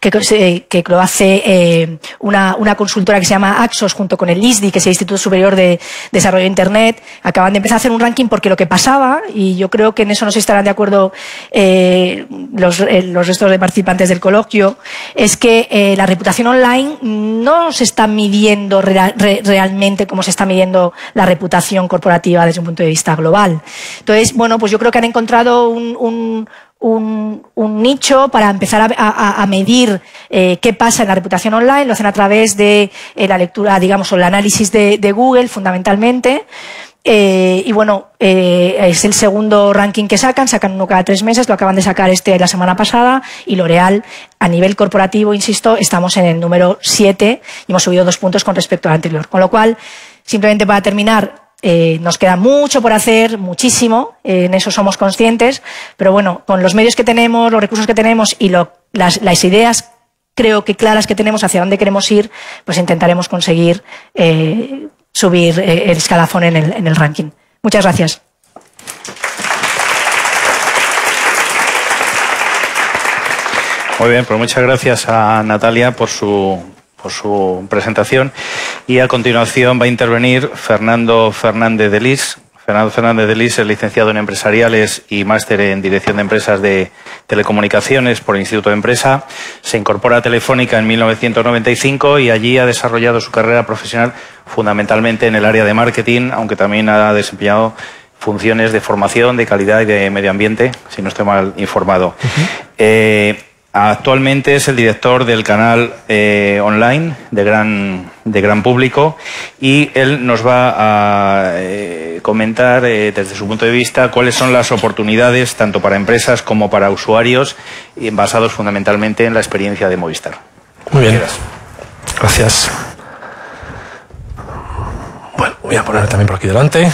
una consultora que se llama Axos junto con el ISDI, que es el Instituto Superior de Desarrollo de Internet, acaban de empezar a hacer un ranking, porque lo que pasaba, y yo creo que en eso no se estarán de acuerdo los restos de participantes del coloquio, es que la reputación online no se está midiendo realmente como se está midiendo la reputación corporativa desde un punto de vista global. Entonces, bueno, pues yo creo que han encontrado un nicho para empezar a medir qué pasa en la reputación online. Lo hacen a través de la lectura, digamos, o el análisis de Google, fundamentalmente. Y bueno, es el segundo ranking que sacan uno cada 3 meses, lo acaban de sacar la semana pasada, y L'Oréal, a nivel corporativo, insisto, estamos en el número 7 y hemos subido 2 puntos con respecto al anterior. Con lo cual, simplemente para terminar, nos queda mucho por hacer, muchísimo, en eso somos conscientes, pero bueno, con los medios que tenemos, los recursos que tenemos y las ideas, creo que claras que tenemos hacia dónde queremos ir, pues intentaremos conseguir subir el escalafón en el ranking. Muchas gracias. Muy bien, pues muchas gracias a Natalia por su presentación, y a continuación va a intervenir Fernando Fernández de Lis. Fernando Fernández de Lis es licenciado en Empresariales y máster en Dirección de Empresas de Telecomunicaciones por el Instituto de Empresa. Se incorpora a Telefónica en 1995 y allí ha desarrollado su carrera profesional fundamentalmente en el área de marketing, aunque también ha desempeñado funciones de formación, de calidad y de medio ambiente, si no estoy mal informado. Actualmente es el director del canal online de gran público y él nos va a comentar desde su punto de vista cuáles son las oportunidades tanto para empresas como para usuarios basados fundamentalmente en la experiencia de Movistar. Muy bien. Gracias. Bueno, voy a poner también por aquí delante.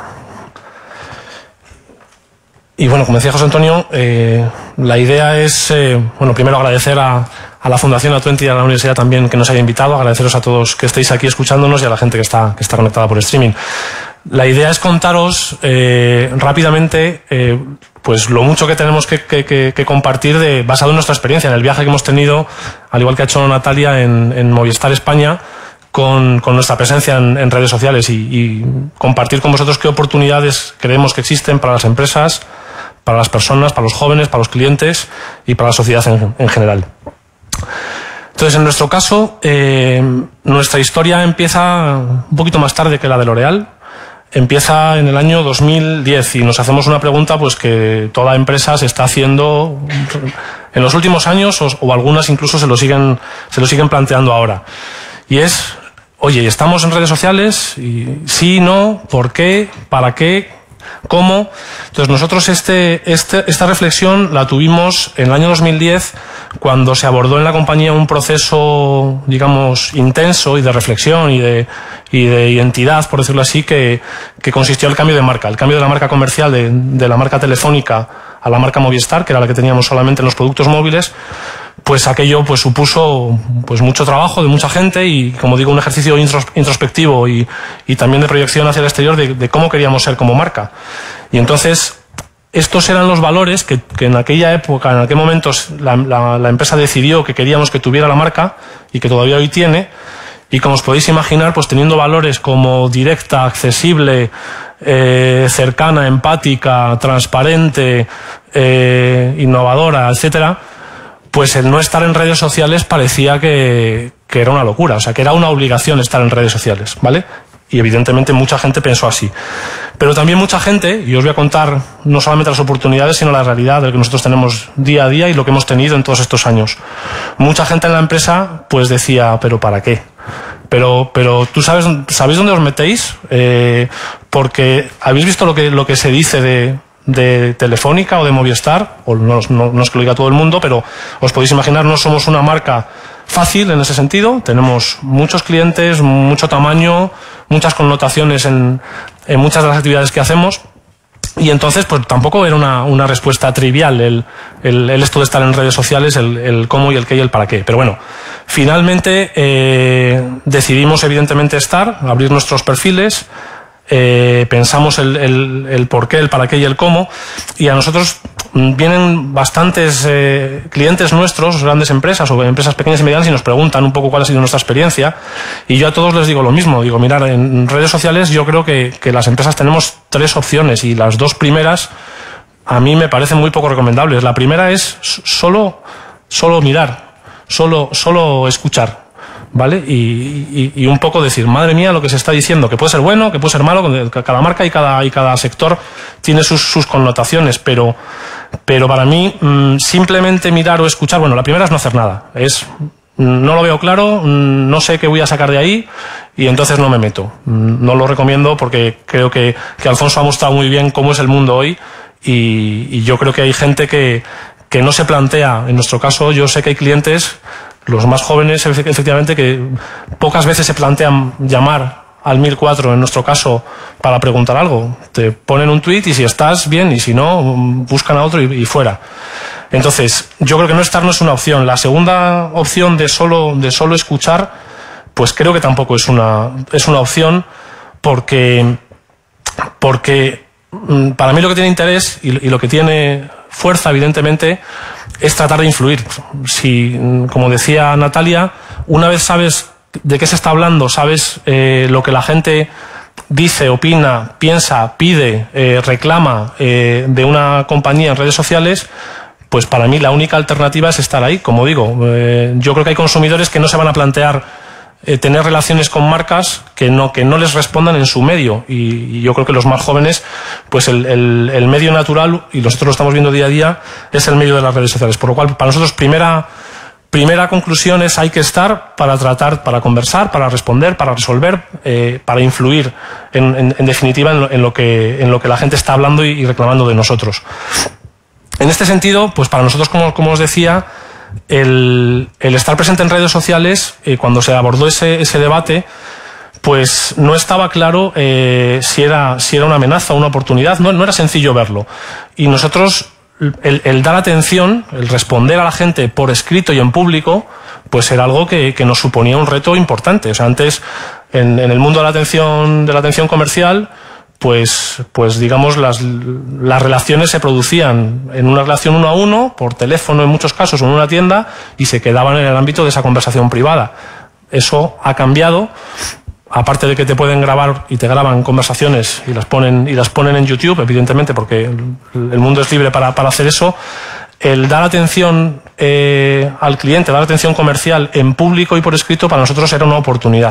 Y bueno, como decía José Antonio, la idea es, primero agradecer a la Fundación A20 y a la Universidad también que nos haya invitado, agradeceros a todos que estéis aquí escuchándonos y a la gente que está conectada por streaming. La idea es contaros rápidamente pues lo mucho que tenemos que compartir basado en nuestra experiencia, en el viaje que hemos tenido, al igual que ha hecho Natalia en Movistar España, con nuestra presencia en redes sociales y compartir con vosotros qué oportunidades creemos que existen para las empresas, para las personas, para los jóvenes, para los clientes y para la sociedad en general. Entonces, en nuestro caso, nuestra historia empieza un poquito más tarde que la de L'Oréal. Empieza en el año 2010 y nos hacemos una pregunta pues que toda empresa se está haciendo en los últimos años o algunas incluso se lo siguen planteando ahora. Y es, oye, ¿estamos en redes sociales? Y, sí, no, ¿por qué? ¿Para qué? ¿Cómo? Entonces nosotros esta reflexión la tuvimos en el año 2010 cuando se abordó en la compañía un proceso, digamos, intenso y de reflexión y de identidad, por decirlo así, que consistió en el cambio de marca. El cambio de la marca comercial de la marca Telefónica a la marca Movistar, que era la que teníamos solamente en los productos móviles. Pues aquello pues supuso pues mucho trabajo de mucha gente y, como digo, un ejercicio introspectivo y también de proyección hacia el exterior de cómo queríamos ser como marca. Y entonces estos eran los valores que en aquella época, en aquel momento la empresa decidió que queríamos que tuviera la marca y que todavía hoy tiene. Y como os podéis imaginar, pues teniendo valores como directa, accesible, cercana, empática, transparente, innovadora, etcétera, pues el no estar en redes sociales parecía que era una locura, o sea, que era una obligación estar en redes sociales, ¿vale? Y evidentemente mucha gente pensó así. Pero también mucha gente, y os voy a contar no solamente las oportunidades, sino la realidad de lo que nosotros tenemos día a día y lo que hemos tenido en todos estos años. Mucha gente en la empresa pues decía, ¿pero para qué? Pero tú ¿sabéis dónde os metéis? Porque habéis visto lo que se dice de Telefónica o de Movistar, o no es que lo diga todo el mundo, pero os podéis imaginar, no somos una marca fácil en ese sentido, tenemos muchos clientes, mucho tamaño, muchas connotaciones en muchas de las actividades que hacemos, y entonces pues tampoco era una respuesta trivial el esto de estar en redes sociales, el cómo y el qué y el para qué. Pero bueno, finalmente decidimos evidentemente abrir nuestros perfiles. Pensamos el por qué, el para qué y el cómo, y a nosotros vienen bastantes clientes nuestros, grandes empresas o empresas pequeñas y medianas, y nos preguntan un poco cuál ha sido nuestra experiencia, y yo a todos les digo lo mismo, digo, mirad, en redes sociales yo creo que las empresas tenemos 3 opciones y las 2 primeras a mí me parecen muy poco recomendables. La primera es solo mirar, solo escuchar, ¿vale? Y un poco decir, madre mía, lo que se está diciendo, que puede ser bueno, que puede ser malo, cada marca y cada sector tiene sus connotaciones, pero para mí simplemente mirar o escuchar, bueno, la primera es no hacer nada, no lo veo claro, no sé qué voy a sacar de ahí y entonces no me meto. No lo recomiendo porque creo que Alfonso ha mostrado muy bien cómo es el mundo hoy y yo creo que hay gente que no se plantea, en nuestro caso yo sé que hay clientes, los más jóvenes efectivamente, que pocas veces se plantean llamar al 1004 en nuestro caso para preguntar algo. Te ponen un tuit y si estás bien y si no, buscan a otro y fuera. Entonces, yo creo que no estar no es una opción. La segunda opción de solo escuchar, pues creo que tampoco es una opción porque para mí lo que tiene interés y lo que tiene fuerza, evidentemente, es tratar de influir. Si, como decía Natalia, una vez sabes de qué se está hablando, sabes lo que la gente dice, opina, piensa, pide, reclama de una compañía en redes sociales, pues para mí la única alternativa es estar ahí. Como digo, yo creo que hay consumidores que no se van a plantear tener relaciones con marcas que no les respondan en su medio, y yo creo que los más jóvenes, pues el medio natural, y nosotros lo estamos viendo día a día, es el medio de las redes sociales. Por lo cual, para nosotros, primera conclusión es: hay que estar para tratar, para conversar, para responder, para resolver, para influir en definitiva en lo que la gente está hablando y reclamando de nosotros. En este sentido, pues para nosotros, como os decía, el estar presente en redes sociales, cuando se abordó ese debate, pues no estaba claro si era una amenaza o una oportunidad. No era sencillo verlo. Y nosotros, el dar atención, el responder a la gente por escrito y en público, pues era algo que nos suponía un reto importante. O sea, antes, en el mundo de la atención comercial, pues digamos, las relaciones se producían en una relación 1 a 1, por teléfono en muchos casos, o en una tienda, y se quedaban en el ámbito de esa conversación privada. Eso ha cambiado. Aparte de que te pueden grabar y te graban conversaciones y las ponen en YouTube, evidentemente, porque el mundo es libre para hacer eso. El dar atención al cliente, dar atención comercial en público y por escrito, para nosotros era una oportunidad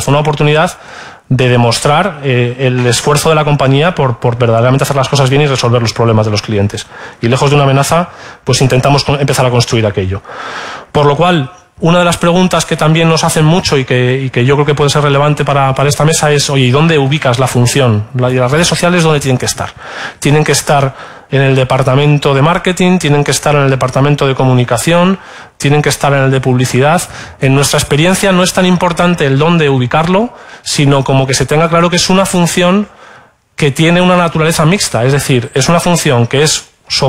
de demostrar el esfuerzo de la compañía por verdaderamente hacer las cosas bien y resolver los problemas de los clientes. Y lejos de una amenaza, pues intentamos empezar a construir aquello. Por lo cual, una de las preguntas que también nos hacen mucho y que yo creo que puede ser relevante para esta mesa es: oye, ¿y dónde ubicas la función? Las redes sociales, ¿dónde tienen que estar? Tienen que estar en el departamento de marketing, tienen que estar en el departamento de comunicación, tienen que estar en el de publicidad. En nuestra experiencia no es tan importante el dónde ubicarlo, sino como que se tenga claro que es una función que tiene una naturaleza mixta. Es decir, es una función que es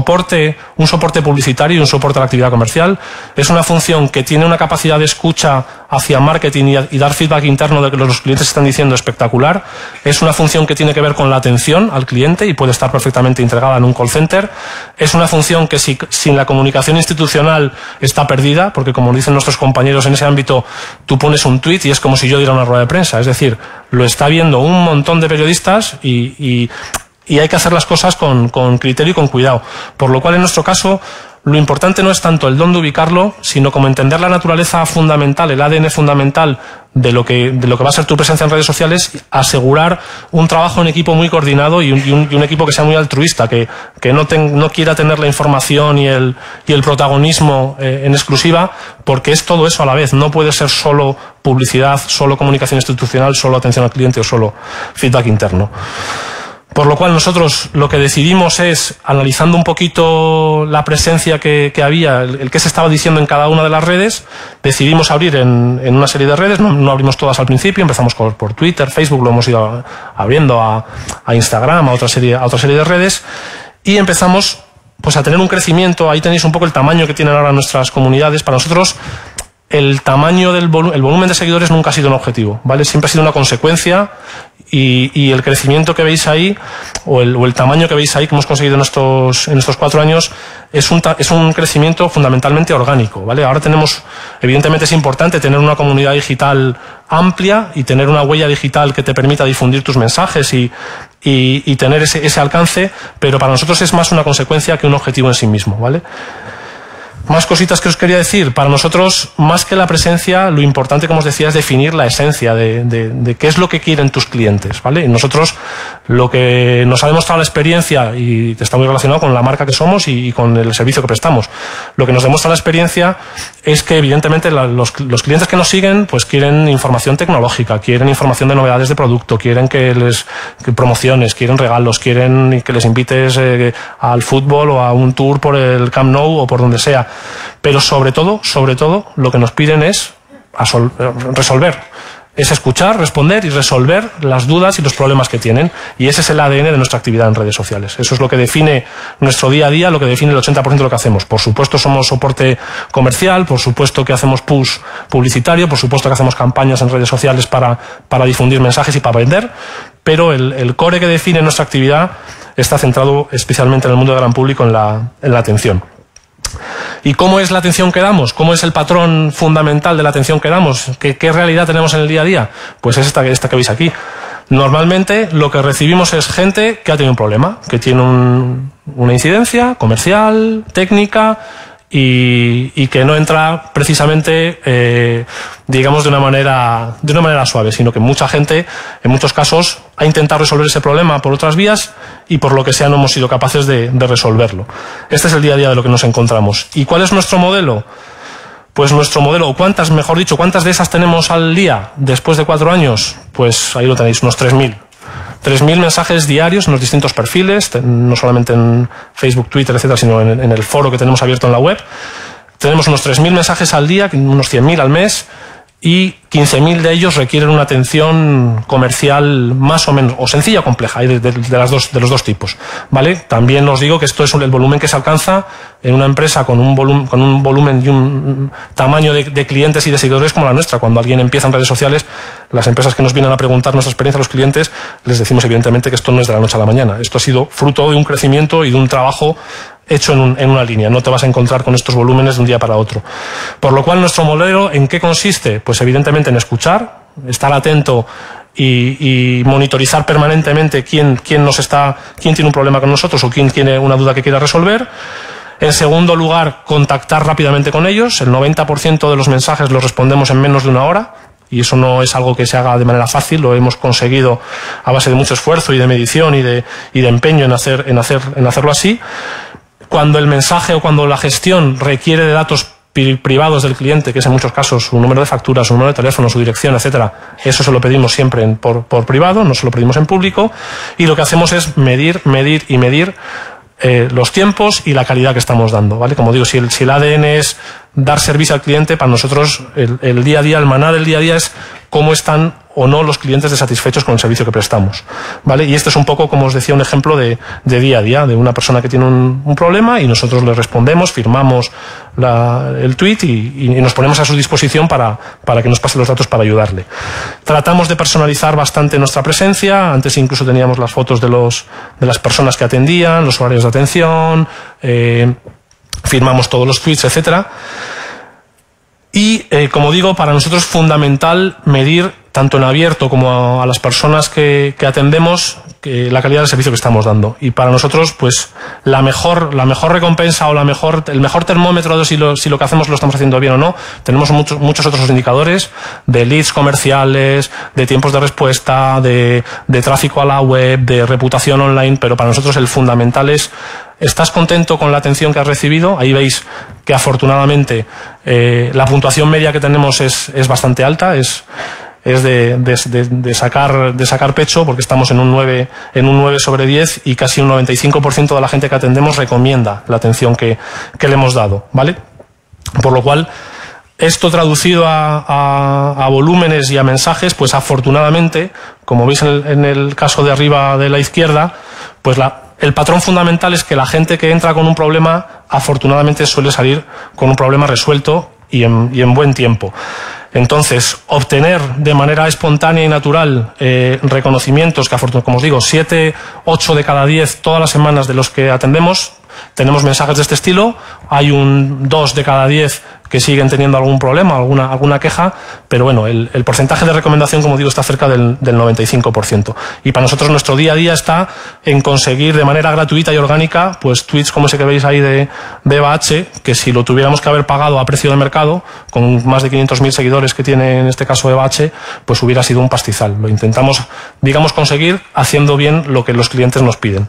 un soporte publicitario y un soporte a la actividad comercial. Es una función que tiene una capacidad de escucha hacia marketing y dar feedback interno de que los clientes están diciendo espectacular. Es una función que tiene que ver con la atención al cliente y puede estar perfectamente integrada en un call center. Es una función que sin la comunicación institucional está perdida, porque, como dicen nuestros compañeros en ese ámbito, tú pones un tuit y es como si yo diera una rueda de prensa. Es decir, lo está viendo un montón de periodistas y hay que hacer las cosas con criterio y con cuidado. Por lo cual, en nuestro caso, lo importante no es tanto el dónde ubicarlo, sino como entender la naturaleza fundamental, el ADN fundamental de lo que va a ser tu presencia en redes sociales, asegurar un trabajo en equipo muy coordinado y un equipo que sea muy altruista, que no quiera tener la información y el protagonismo en exclusiva, porque es todo eso a la vez. No puede ser solo publicidad, solo comunicación institucional, solo atención al cliente o solo feedback interno. Por lo cual, nosotros lo que decidimos es, analizando un poquito la presencia que había, el que se estaba diciendo en cada una de las redes, decidimos abrir en una serie de redes. No abrimos todas al principio, empezamos por Twitter, Facebook, lo hemos ido abriendo a Instagram, a otra serie de redes, y empezamos pues a tener un crecimiento. Ahí tenéis un poco el tamaño que tienen ahora nuestras comunidades. Para nosotros, el tamaño el volumen de seguidores nunca ha sido un objetivo, ¿vale? Siempre ha sido una consecuencia, y el crecimiento que veis ahí, o el tamaño que veis ahí, que hemos conseguido en estos 4 años, es un crecimiento fundamentalmente orgánico, ¿vale? Ahora evidentemente es importante tener una comunidad digital amplia y tener una huella digital que te permita difundir tus mensajes y tener ese alcance, pero para nosotros es más una consecuencia que un objetivo en sí mismo, ¿vale? Más cositas que os quería decir. Para nosotros, más que la presencia, lo importante, como os decía, es definir la esencia de qué es lo que quieren tus clientes, ¿vale? Y nosotros, lo que nos ha demostrado la experiencia, y está muy relacionado con la marca que somos y con el servicio que prestamos, lo que nos demuestra la experiencia es que, evidentemente, los clientes que nos siguen, pues quieren información tecnológica, quieren información de novedades de producto, quieren que promociones, quieren regalos, quieren que les invites al fútbol o a un tour por el Camp Nou o por donde sea. Pero sobre todo, lo que nos piden es resolver. Es escuchar, responder y resolver las dudas y los problemas que tienen. Y ese es el ADN de nuestra actividad en redes sociales. Eso es lo que define nuestro día a día, lo que define el 80% de lo que hacemos. Por supuesto, somos soporte comercial, por supuesto que hacemos push publicitario, por supuesto que hacemos campañas en redes sociales para difundir mensajes y para vender, pero el core que define nuestra actividad está centrado especialmente en el mundo del gran público, en la atención. ¿Y cómo es la atención que damos? ¿Cómo es el patrón fundamental de la atención que damos? ¿Qué realidad tenemos en el día a día? Pues es esta que veis aquí. Normalmente lo que recibimos es gente que ha tenido un problema, que tiene una incidencia comercial, técnica, y que no entra precisamente, digamos, de una manera suave, sino que mucha gente, en muchos casos, ha intentado resolver ese problema por otras vías y por lo que sea no hemos sido capaces de resolverlo. Este es el día a día de lo que nos encontramos. ¿Y cuál es nuestro modelo? Pues nuestro modelo, ¿cuántas de esas tenemos al día después de 4 años? Pues ahí lo tenéis, unos 3.000. 3.000 mensajes diarios en los distintos perfiles, no solamente en Facebook, Twitter, etcétera, sino en el foro que tenemos abierto en la web. Tenemos unos 3.000 mensajes al día, unos 100.000 al mes, y 15.000 de ellos requieren una atención comercial más o menos, o sencilla o compleja, de los dos tipos, ¿vale? También os digo que esto es el volumen que se alcanza en una empresa con un volumen y un tamaño de clientes y de seguidores como la nuestra. Cuando alguien empieza en redes sociales, las empresas que nos vienen a preguntar nuestra experiencia a los clientes, les decimos evidentemente que esto no es de la noche a la mañana. Esto ha sido fruto de un crecimiento y de un trabajo hecho en una línea. No te vas a encontrar con estos volúmenes de un día para otro. Por lo cual, nuestro modelo, ¿en qué consiste? Pues evidentemente en escuchar, estar atento y monitorizar permanentemente quién tiene un problema con nosotros o quién tiene una duda que quiera resolver. En segundo lugar, contactar rápidamente con ellos. El 90% de los mensajes los respondemos en menos de una hora. Y eso no es algo que se haga de manera fácil, lo hemos conseguido a base de mucho esfuerzo y de medición y de empeño en hacerlo así. Cuando el mensaje o cuando la gestión requiere de datos privados del cliente, que es en muchos casos su número de factura, su número de teléfono, su dirección, etcétera, eso se lo pedimos siempre por privado, no se lo pedimos en público, y lo que hacemos es medir los tiempos y la calidad que estamos dando, ¿vale? Como digo, si el ADN es dar servicio al cliente, para nosotros el día a día, el maná del día a día es cómo están o no los clientes satisfechos con el servicio que prestamos, ¿vale? Y este es un poco, como os decía, un ejemplo de día a día, de una persona que tiene un problema y nosotros le respondemos, firmamos el tweet y nos ponemos a su disposición para que nos pase los datos para ayudarle. Tratamos de personalizar bastante nuestra presencia. Antes incluso teníamos las fotos de las personas que atendían, los horarios de atención, firmamos todos los tweets, etcétera. Y, como digo, para nosotros es fundamental medir, tanto en abierto como a las personas que atendemos, la calidad del servicio que estamos dando. Y para nosotros, pues, la mejor recompensa o el mejor termómetro de si lo que hacemos lo estamos haciendo bien o no, tenemos muchos otros indicadores de leads comerciales, de tiempos de respuesta, de tráfico a la web, de reputación online, pero para nosotros el fundamental es: ¿estás contento con la atención que has recibido? Ahí veis que afortunadamente la puntuación media que tenemos es bastante alta, es de sacar pecho, porque estamos en un 9 sobre 10 y casi un 95% de la gente que atendemos recomienda la atención que le hemos dado, ¿vale? Por lo cual, esto traducido a volúmenes y a mensajes, pues afortunadamente, como veis en el caso de arriba de la izquierda, pues el patrón fundamental es que la gente que entra con un problema, afortunadamente suele salir con un problema resuelto y en buen tiempo. Entonces, obtener de manera espontánea y natural reconocimientos que, como os digo, 7, 8 de cada 10 todas las semanas de los que atendemos, tenemos mensajes de este estilo. Hay un 2 de cada 10 que siguen teniendo algún problema, alguna queja, pero bueno, el porcentaje de recomendación, como digo, está cerca del 95%. Y para nosotros nuestro día a día está en conseguir de manera gratuita y orgánica, pues tweets como ese que veis ahí de Eva H, que si lo tuviéramos que haber pagado a precio de mercado, con más de 500.000 seguidores que tiene en este caso Eva H, pues hubiera sido un pastizal. Lo intentamos, digamos, conseguir haciendo bien lo que los clientes nos piden.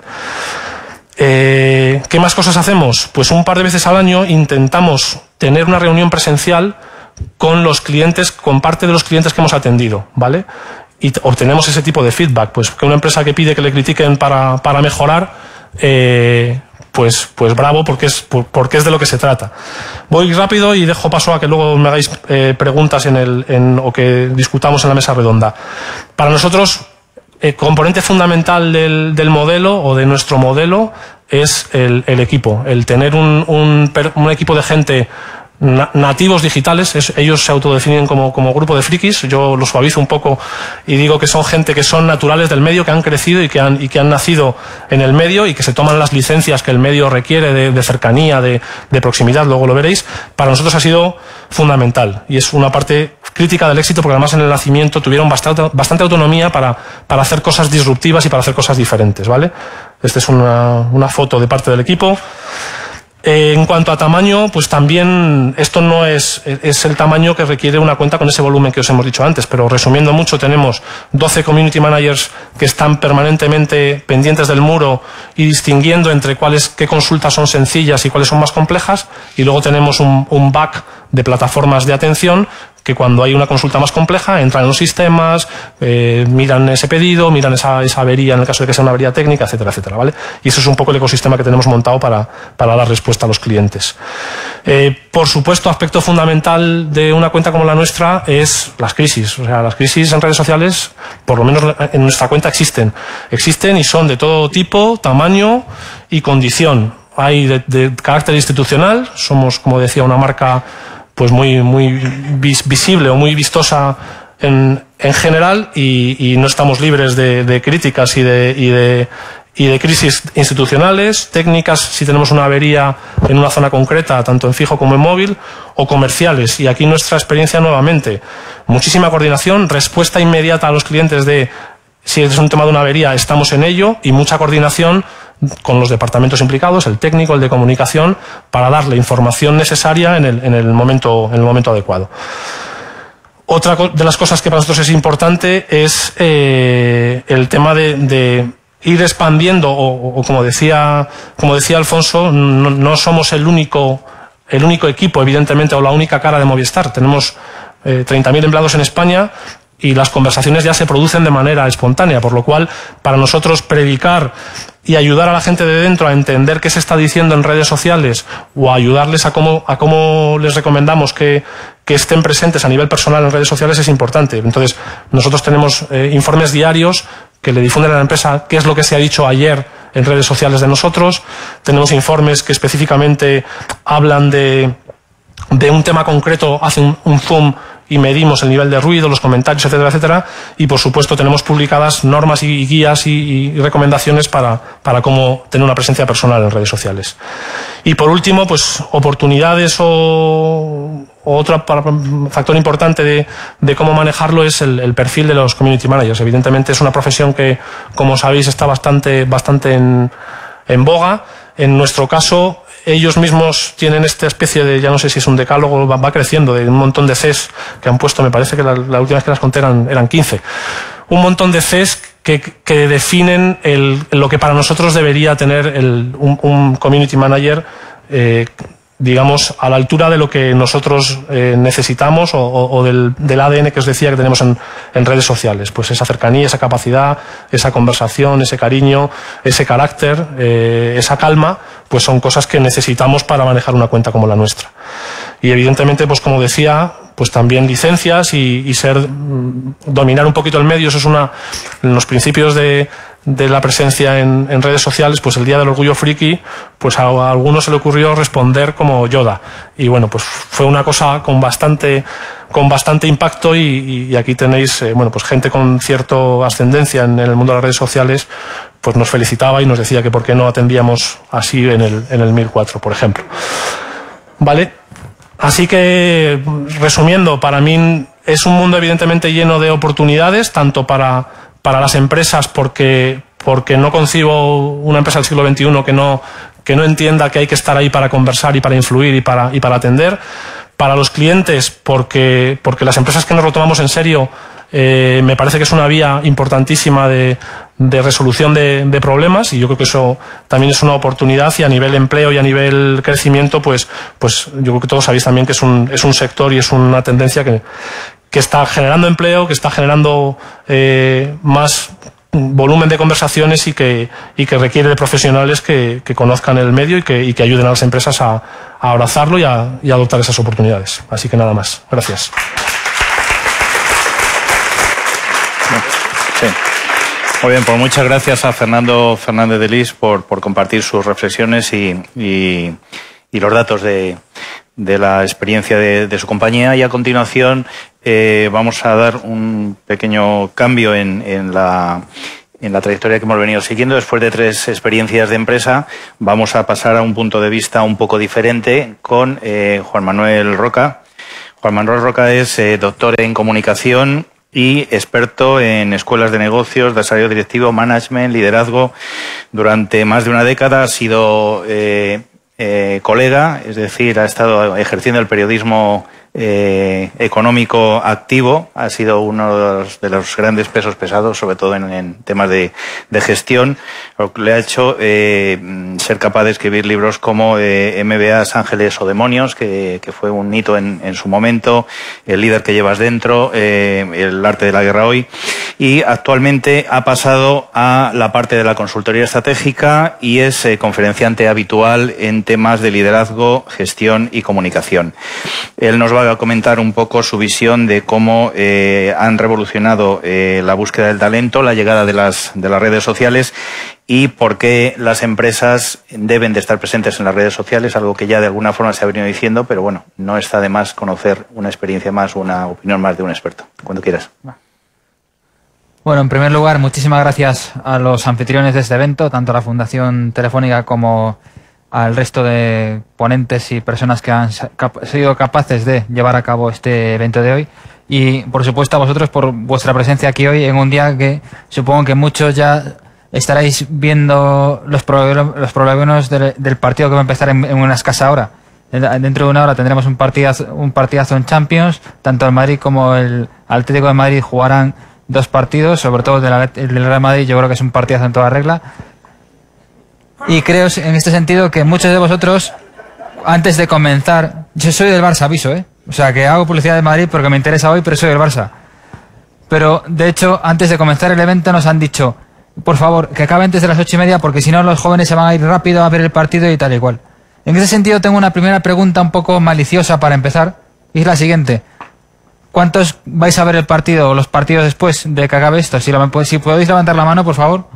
¿Qué más cosas hacemos? Pues un par de veces al año intentamos tener una reunión presencial con los clientes, con parte de los clientes que hemos atendido, ¿vale? Y obtenemos ese tipo de feedback, pues que una empresa que pide que le critiquen para mejorar, pues bravo, porque es de lo que se trata. Voy rápido y dejo paso a que luego me hagáis preguntas o que discutamos en la mesa redonda. Para nosotros, componente fundamental del modelo o de nuestro modelo es el equipo, el tener un equipo de gente nativos digitales. Ellos se autodefinen como grupo de frikis. Yo lo suavizo un poco y digo que son gente que son naturales del medio, que han crecido y que han nacido en el medio y que se toman las licencias que el medio requiere de cercanía, de proximidad, luego lo veréis. Para nosotros ha sido fundamental y es una parte crítica del éxito, porque además en el nacimiento tuvieron bastante autonomía para hacer cosas disruptivas y para hacer cosas diferentes, ¿vale? Esta es una foto de parte del equipo. En cuanto a tamaño, pues también esto no es el tamaño que requiere una cuenta con ese volumen que os hemos dicho antes, pero resumiendo mucho, tenemos 12 community managers que están permanentemente pendientes del muro y distinguiendo entre qué consultas son sencillas y cuáles son más complejas, y luego tenemos un back de plataformas de atención que cuando hay una consulta más compleja entran en los sistemas, miran ese pedido, miran esa avería en el caso de que sea una avería técnica, etcétera, etcétera, ¿vale? Y eso es un poco el ecosistema que tenemos montado para dar respuesta a los clientes. Por supuesto, aspecto fundamental de una cuenta como la nuestra es las crisis. O sea, las crisis en redes sociales, por lo menos en nuestra cuenta, existen y son de todo tipo, tamaño y condición. Hay de carácter institucional, somos, como decía, una marca pues muy visible o muy vistosa en general y no estamos libres de críticas y de crisis institucionales, técnicas si tenemos una avería en una zona concreta, tanto en fijo como en móvil, o comerciales. Y aquí nuestra experiencia nuevamente, muchísima coordinación, respuesta inmediata a los clientes de si es un tema de una avería, estamos en ello, y mucha coordinación con los departamentos implicados, el técnico, el de comunicación, para darle información necesaria en el momento adecuado. Otra de las cosas que para nosotros es importante es el tema de ir expandiendo, o como decía Alfonso, no somos el único equipo, evidentemente, o la única cara de Movistar. Tenemos 30.000 empleados en España y las conversaciones ya se producen de manera espontánea, por lo cual para nosotros predicar y ayudar a la gente de dentro a entender qué se está diciendo en redes sociales, o ayudarles a cómo les recomendamos que estén presentes a nivel personal en redes sociales, es importante. Entonces, nosotros tenemos informes diarios que le difunden a la empresa qué es lo que se ha dicho ayer en redes sociales de nosotros. Tenemos informes que específicamente hablan de un tema concreto, hacen un zoom y medimos el nivel de ruido, los comentarios, etcétera, etcétera. Y, por supuesto, tenemos publicadas normas y guías y recomendaciones para cómo tener una presencia personal en redes sociales. Y, por último, pues oportunidades o otro factor importante de cómo manejarlo es el perfil de los community managers. Evidentemente es una profesión que, como sabéis, está bastante en boga. En nuestro caso, ellos mismos tienen esta especie de, ya no sé si es un decálogo, va creciendo, de un montón de Cs que han puesto, me parece que la última vez que las conté eran 15. Un montón de Cs que definen lo que para nosotros debería tener un community manager, digamos, a la altura de lo que nosotros necesitamos o del ADN que os decía que tenemos en redes sociales. Pues esa cercanía, esa capacidad, esa conversación, ese cariño, ese carácter, esa calma, pues son cosas que necesitamos para manejar una cuenta como la nuestra. Y evidentemente, pues como decía, pues también licencias y dominar un poquito el medio. Eso es en los principios de la presencia en redes sociales. Pues el Día del Orgullo Friki, pues a algunos se le ocurrió responder como Yoda, y bueno, pues fue una cosa con bastante impacto, y aquí tenéis pues gente con cierta ascendencia en el mundo de las redes sociales, pues nos felicitaba y nos decía que por qué no atendíamos así en el 1004, por ejemplo. Vale, así que, resumiendo, para mí es un mundo evidentemente lleno de oportunidades, tanto para las empresas, porque no concibo una empresa del siglo XXI que no entienda que hay que estar ahí para conversar y para influir y para atender. Para los clientes, porque las empresas que nos lo tomamos en serio, me parece que es una vía importantísima de resolución de problemas, y yo creo que eso también es una oportunidad, y a nivel empleo y a nivel crecimiento, pues yo creo que todos sabéis también que es un sector y es una tendencia que está generando empleo, que está generando más volumen de conversaciones y que requiere de profesionales que conozcan el medio y que ayuden a las empresas a abrazarlo y a adoptar esas oportunidades. Así que nada más. Gracias. Sí. Muy bien, pues muchas gracias a Fernando Fernández de Lis por compartir sus reflexiones y los datos de la experiencia de su compañía, y a continuación vamos a dar un pequeño cambio en la trayectoria que hemos venido siguiendo. Después de 3 experiencias de empresa, vamos a pasar a un punto de vista un poco diferente con Juan Manuel Roca. Juan Manuel Roca es doctor en comunicación y experto en escuelas de negocios, desarrollo directivo, management, liderazgo. Durante más de una década ha sido colega, es decir, ha estado ejerciendo el periodismo económico activo, ha sido uno de los grandes pesos pesados, sobre todo en temas de gestión, lo que le ha hecho ser capaz de escribir libros como MBAs, Ángeles o Demonios, que fue un hito en su momento, El líder que llevas dentro, El arte de la guerra hoy, y actualmente ha pasado a la parte de la consultoría estratégica y es conferenciante habitual en temas de liderazgo, gestión y comunicación. Él nos va a comentar un poco su visión de cómo han revolucionado la búsqueda del talento, la llegada de las redes sociales y por qué las empresas deben de estar presentes en las redes sociales, algo que ya de alguna forma se ha venido diciendo, pero bueno, no está de más conocer una experiencia más, una opinión más de un experto. Cuando quieras. Bueno, en primer lugar, muchísimas gracias a los anfitriones de este evento, tanto a la Fundación Telefónica como al resto de ponentes y personas que han sido capaces de llevar a cabo este evento de hoy. Y, por supuesto, a vosotros por vuestra presencia aquí hoy en un día que supongo que muchos ya estaréis viendo los prolegómenos del partido que va a empezar en una escasa hora. Dentro de una hora tendremos un partidazo en Champions. Tanto el Madrid como el Atlético de Madrid jugarán 2 partidos, sobre todo el del Real Madrid. Yo creo que es un partidazo en toda regla. Y creo en este sentido que muchos de vosotros, antes de comenzar, yo soy del Barça, aviso, o sea que hago publicidad de Madrid porque me interesa hoy, pero soy del Barça. Pero de hecho, antes de comenzar el evento nos han dicho, por favor, que acabe antes de las 8:30 porque si no los jóvenes se van a ir rápido a ver el partido y tal y cual. En ese sentido tengo una primera pregunta un poco maliciosa para empezar, y es la siguiente. ¿Cuántos vais a ver el partido o los partidos después de que acabe esto? Si podéis levantar la mano, por favor.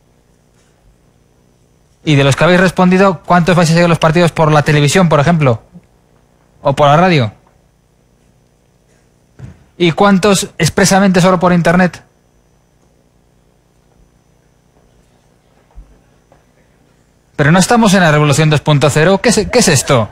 Y de los que habéis respondido, ¿cuántos vais a seguir los partidos por la televisión, por ejemplo? ¿O por la radio? ¿Y cuántos expresamente solo por internet? Pero no estamos en la revolución 2.0. ¿Qué es esto?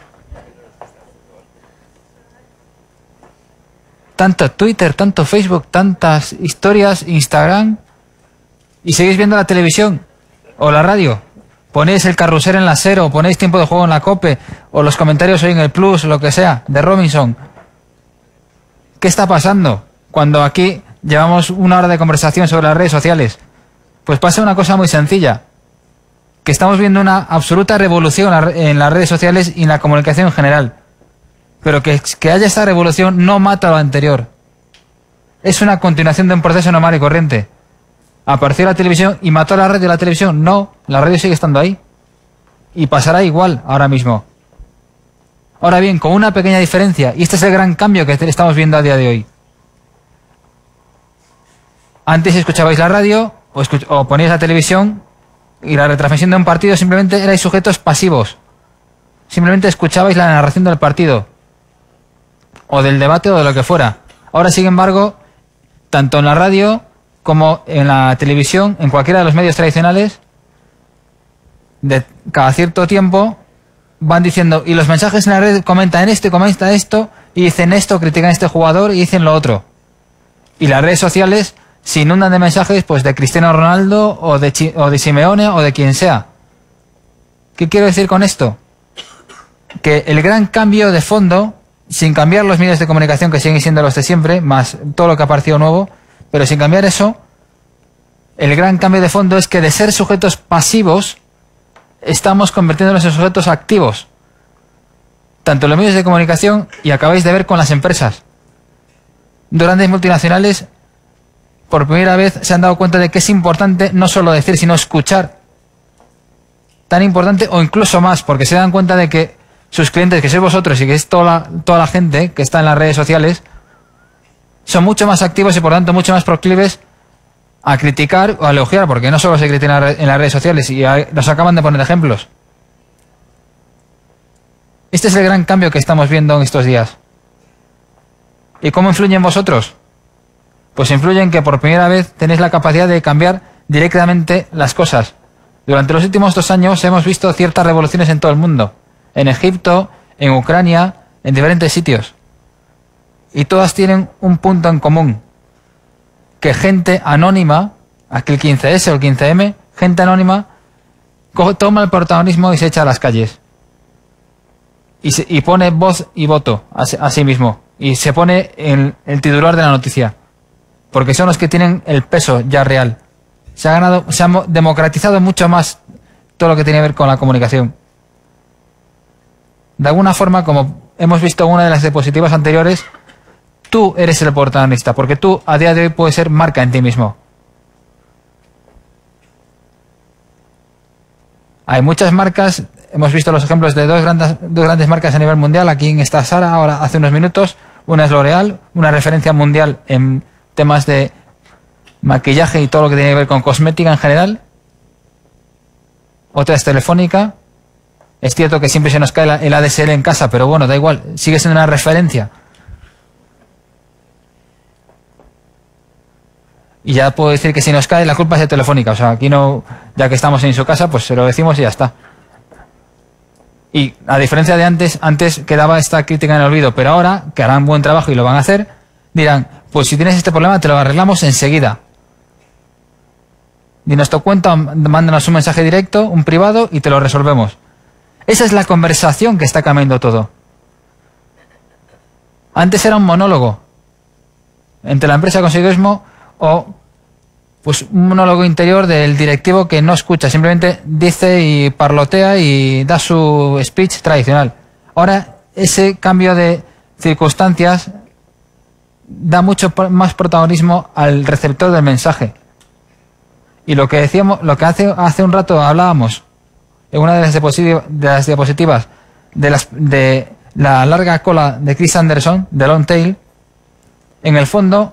Tanto Twitter, tanto Facebook, tantas historias, Instagram, y seguís viendo la televisión o la radio. Ponéis el carrusel en la SER, o ponéis tiempo de juego en la COPE, o los comentarios hoy en el Plus, lo que sea, de Robinson. ¿Qué está pasando cuando aquí llevamos una hora de conversación sobre las redes sociales? Pues pasa una cosa muy sencilla, que estamos viendo una absoluta revolución en las redes sociales y en la comunicación en general. Pero que haya esta revolución no mata lo anterior. Es una continuación de un proceso normal y corriente. Apareció la televisión y mató a la radio y la televisión. No, la radio sigue estando ahí. Y pasará igual ahora mismo. Ahora bien, con una pequeña diferencia, y este es el gran cambio que estamos viendo a día de hoy. Antes escuchabais la radio o poníais la televisión y la retransmisión de un partido simplemente erais sujetos pasivos. Simplemente escuchabais la narración del partido, o del debate o de lo que fuera. Ahora, sin embargo, tanto en la radio como en la televisión, en cualquiera de los medios tradicionales, de cada cierto tiempo van diciendo, y los mensajes en la red comentan esto, y dicen esto, critican a este jugador y dicen lo otro. Y las redes sociales se inundan de mensajes pues de Cristiano Ronaldo o de Simeone o de quien sea. ¿Qué quiero decir con esto? Que el gran cambio de fondo, sin cambiar los medios de comunicación que siguen siendo los de siempre, más todo lo que ha aparecido nuevo, pero sin cambiar eso, el gran cambio de fondo es que de ser sujetos pasivos estamos convirtiéndonos en sujetos activos, tanto en los medios de comunicación, y acabáis de ver con las empresas. Grandes multinacionales por primera vez se han dado cuenta de que es importante no solo decir, sino escuchar. Tan importante o incluso más, porque se dan cuenta de que sus clientes, que sois vosotros y que es toda la gente que está en las redes sociales, son mucho más activos y por tanto mucho más proclives a criticar o a elogiar, porque no solo se critica en las redes sociales, y nos acaban de poner ejemplos. Este es el gran cambio que estamos viendo en estos días. ¿Y cómo influye en vosotros? Pues influye en que por primera vez tenéis la capacidad de cambiar directamente las cosas. Durante los últimos 2 años hemos visto ciertas revoluciones en todo el mundo. En Egipto, en Ucrania, en diferentes sitios. Y todas tienen un punto en común. Que gente anónima, aquel 15S o el 15M, gente anónima, toma el protagonismo y se echa a las calles. Y pone voz y voto a sí mismo. Y se pone en el titular de la noticia. Porque son los que tienen el peso ya real. Se ha democratizado mucho más todo lo que tiene que ver con la comunicación. De alguna forma, como hemos visto en una de las diapositivas anteriores, tú eres el protagonista, porque tú a día de hoy puedes ser marca en ti mismo. Hay muchas marcas, hemos visto los ejemplos de dos grandes marcas a nivel mundial. Aquí está Sara, ahora hace unos minutos. Una es L'Oréal, una referencia mundial en temas de maquillaje y todo lo que tiene que ver con cosmética en general. Otra es Telefónica. Es cierto que siempre se nos cae el ADSL en casa, pero bueno, da igual, sigue siendo una referencia. Y ya puedo decir que si nos cae la culpa es de Telefónica. O sea, aquí no, ya que estamos en su casa, pues se lo decimos y ya está. Y a diferencia de antes quedaba esta crítica en el olvido, pero ahora, que harán buen trabajo y lo van a hacer, dirán, pues si tienes este problema te lo arreglamos enseguida. Dinos tu cuenta, mándanos un mensaje directo, un privado y te lo resolvemos. Esa es la conversación que está cambiando todo. Antes era un monólogo entre la empresa consigo mismo o pues un monólogo interior del directivo que no escucha, simplemente dice y parlotea y da su speech tradicional. Ahora ese cambio de circunstancias da mucho más protagonismo al receptor del mensaje. Y lo que decíamos, lo que hace un rato hablábamos en una de las diapositivas de la larga cola de Chris Anderson, de Long Tail, en el fondo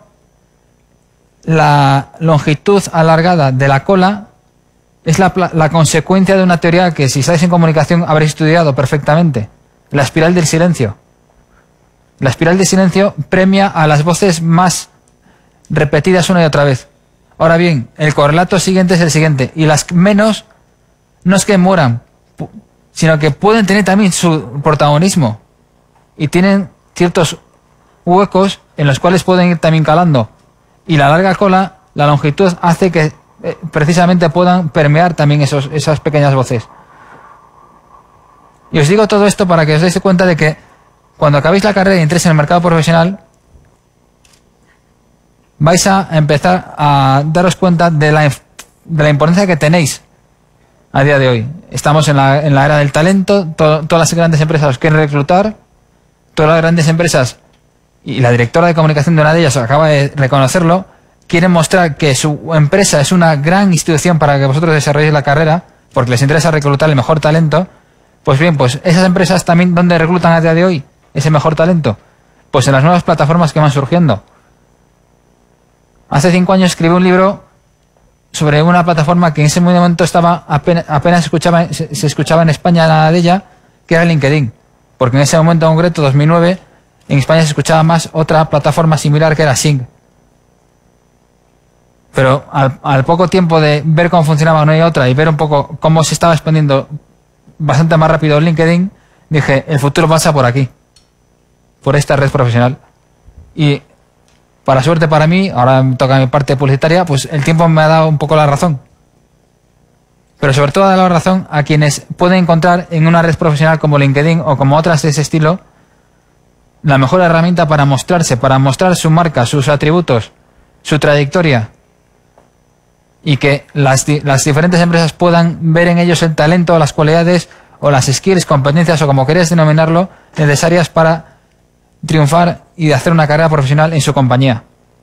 la longitud alargada de la cola es la consecuencia de una teoría que si estáis en comunicación habréis estudiado perfectamente, la espiral del silencio. La espiral del silencio premia a las voces más repetidas una y otra vez. Ahora bien, el correlato siguiente es el siguiente, y las menos no es que mueran, sino que pueden tener también su protagonismo y tienen ciertos huecos en los cuales pueden ir también calando. Y la larga cola, la longitud, hace que precisamente puedan permear también esas pequeñas voces. Y os digo todo esto para que os deis cuenta de que cuando acabéis la carrera y entréis en el mercado profesional, vais a empezar a daros cuenta de la importancia que tenéis a día de hoy. Estamos en la era del talento, todas las grandes empresas os quieren reclutar, todas las grandes empresas, y la directora de comunicación de una de ellas acaba de reconocerlo, quieren mostrar que su empresa es una gran institución para que vosotros desarrolléis la carrera, porque les interesa reclutar el mejor talento. Pues bien, pues esas empresas también, ¿dónde reclutan a día de hoy ese mejor talento? Pues en las nuevas plataformas que van surgiendo. Hace 5 años escribí un libro sobre una plataforma que en ese momento estaba apenas se escuchaba en España nada de ella, que era LinkedIn. Porque en ese momento concreto, 2009, en España se escuchaba más otra plataforma similar que era Sing. Pero al poco tiempo de ver cómo funcionaba una y otra y ver un poco cómo se estaba expandiendo bastante más rápido LinkedIn, dije, el futuro pasa por aquí, por esta red profesional. Y para suerte para mí, ahora me toca mi parte publicitaria, pues el tiempo me ha dado un poco la razón. Pero sobre todo ha dado la razón a quienes pueden encontrar en una red profesional como LinkedIn o como otras de ese estilo la mejor herramienta para mostrarse, para mostrar su marca, sus atributos, su trayectoria, y que las diferentes empresas puedan ver en ellos el talento, las cualidades o las skills, competencias o como queréis denominarlo, necesarias para triunfar y hacer una carrera profesional en su compañía.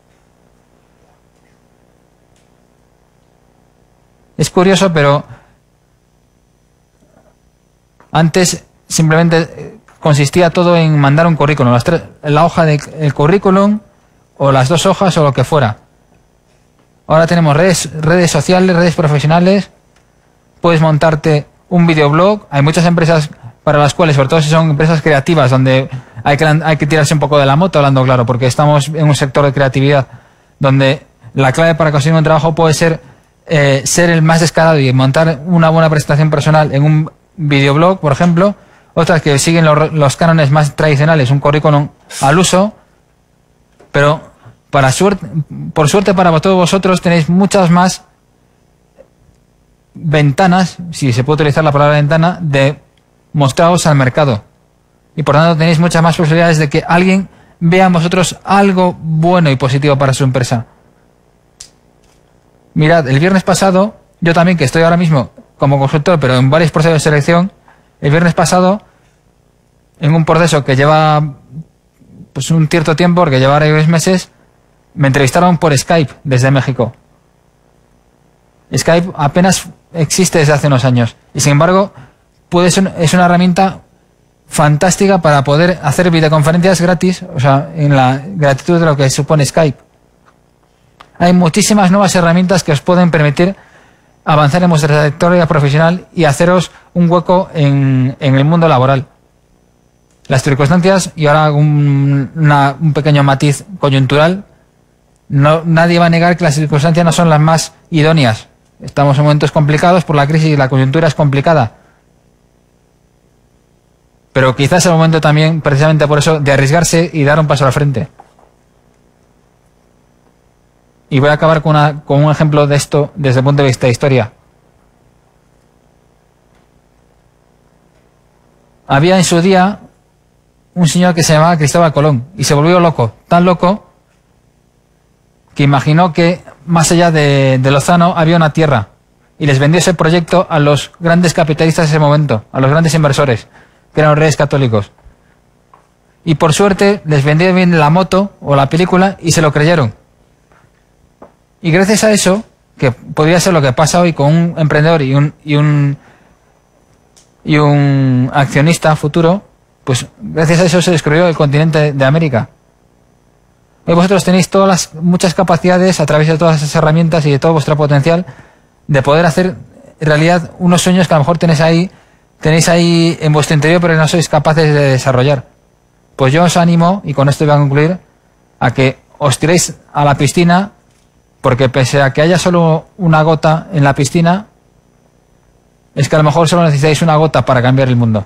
Es curioso, pero antes simplemente consistía todo en mandar un currículum, la hoja del currículum o las 2 hojas o lo que fuera. Ahora tenemos redes sociales, redes profesionales, puedes montarte un videoblog. Hay muchas empresas para las cuales, sobre todo si son empresas creativas, donde hay que tirarse un poco de la moto, hablando claro, porque estamos en un sector de creatividad donde la clave para conseguir un trabajo puede ser ser el más descarado y montar una buena presentación personal en un videoblog, por ejemplo. Otras que siguen los cánones más tradicionales, un currículum al uso, pero por suerte para todos vosotros tenéis muchas más ventanas, si se puede utilizar la palabra ventana, de mostraros al mercado. Y por tanto tenéis muchas más posibilidades de que alguien vea en vosotros algo bueno y positivo para su empresa. Mirad, el viernes pasado, yo también, que estoy ahora mismo como consultor, pero en varios procesos de selección, el viernes pasado, en un proceso que lleva pues un cierto tiempo, porque lleva varios meses, me entrevistaron por Skype desde México. Skype apenas existe desde hace unos años y sin embargo es una herramienta fantástica para poder hacer videoconferencias gratis, o sea, en la gratitud de lo que supone Skype. Hay muchísimas nuevas herramientas que os pueden permitir avanzar en vuestra trayectoria profesional y haceros un hueco en el mundo laboral. Las circunstancias, y ahora un pequeño matiz coyuntural, nadie va a negar que las circunstancias no son las más idóneas. Estamos en momentos complicados por la crisis y la coyuntura es complicada. Pero quizás es el momento también, precisamente por eso, de arriesgarse y dar un paso al frente. Y voy a acabar con un ejemplo de esto desde el punto de vista de historia. Había en su día un señor que se llamaba Cristóbal Colón y se volvió loco, tan loco que imaginó que más allá de Lozano había una tierra y les vendió ese proyecto a los grandes capitalistas de ese momento, a los grandes inversores, que eran los reyes católicos. Y por suerte les vendió bien la moto o la película y se lo creyeron. Y gracias a eso, que podría ser lo que pasa hoy con un emprendedor y un accionista futuro, pues gracias a eso se descubrió el continente de América. Hoy vosotros tenéis muchas capacidades a través de todas esas herramientas y de todo vuestro potencial de poder hacer realidad unos sueños que a lo mejor tenéis ahí en vuestro interior pero no sois capaces de desarrollar. Pues yo os animo, y con esto voy a concluir, a que os tiréis a la piscina, porque pese a que haya solo una gota en la piscina, es que a lo mejor solo necesitáis una gota para cambiar el mundo.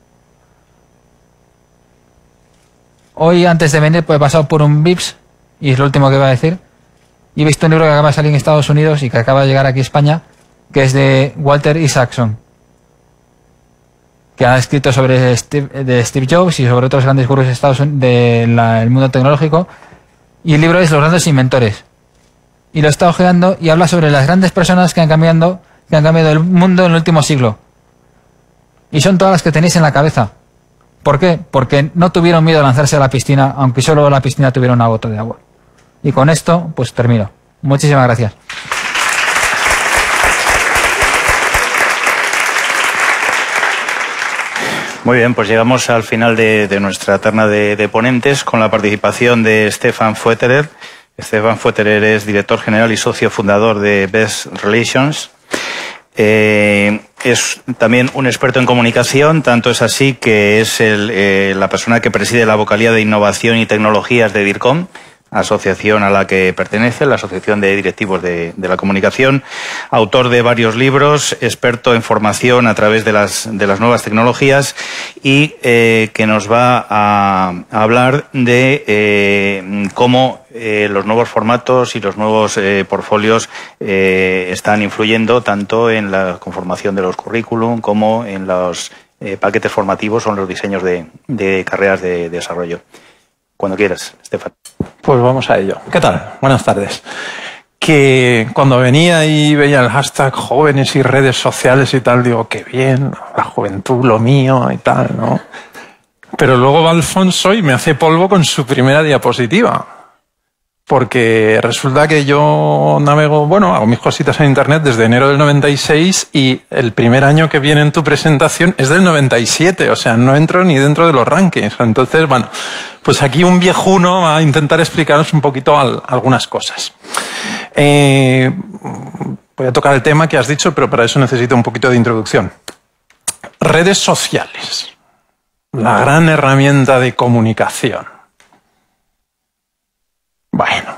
Hoy, antes de venir, pues he pasado por un VIPS, y es lo último que voy a decir, y he visto un libro que acaba de salir en Estados Unidos y que acaba de llegar aquí a España, que es de Walter Isaacson, que ha escrito sobre Steve Jobs y sobre otros grandes gurús del mundo tecnológico, y el libro es Los grandes inventores. Y lo he estado ojeando y habla sobre las grandes personas que han cambiado el mundo en el último siglo. Y son todas las que tenéis en la cabeza. ¿Por qué? Porque no tuvieron miedo a lanzarse a la piscina, aunque solo la piscina tuviera una gota de agua. Y con esto, pues termino. Muchísimas gracias. Muy bien, pues llegamos al final de nuestra terna de ponentes con la participación de Stefan Voeterer. Stefan Voeterer es director general y socio fundador de Best Relations. Es también un experto en comunicación, tanto es así que es la persona que preside la vocalía de innovación y tecnologías de DIRCOM, asociación a la que pertenece, la Asociación de Directivos de la Comunicación, autor de varios libros, experto en formación a través de las nuevas tecnologías y que nos va a hablar de cómo los nuevos formatos y los nuevos portfolios están influyendo tanto en la conformación de los currículum como en los paquetes formativos o en los diseños de carreras de desarrollo. Cuando quieras, Stefan. Pues vamos a ello. ¿Qué tal? Buenas tardes. Que cuando venía y veía el hashtag jóvenes y redes sociales y tal, digo, qué bien, la juventud, lo mío y tal, ¿no? Pero luego va Alfonso y me hace polvo con su primera diapositiva. Porque resulta que yo navego, hago mis cositas en Internet desde enero del 96 y el primer año que viene en tu presentación es del 97, o sea, no entro ni dentro de los rankings. Entonces, pues aquí un viejuno va a intentar explicaros un poquito algunas cosas. Voy a tocar el tema que has dicho, pero para eso necesito un poquito de introducción. Redes sociales. La gran herramienta de comunicación. Bueno.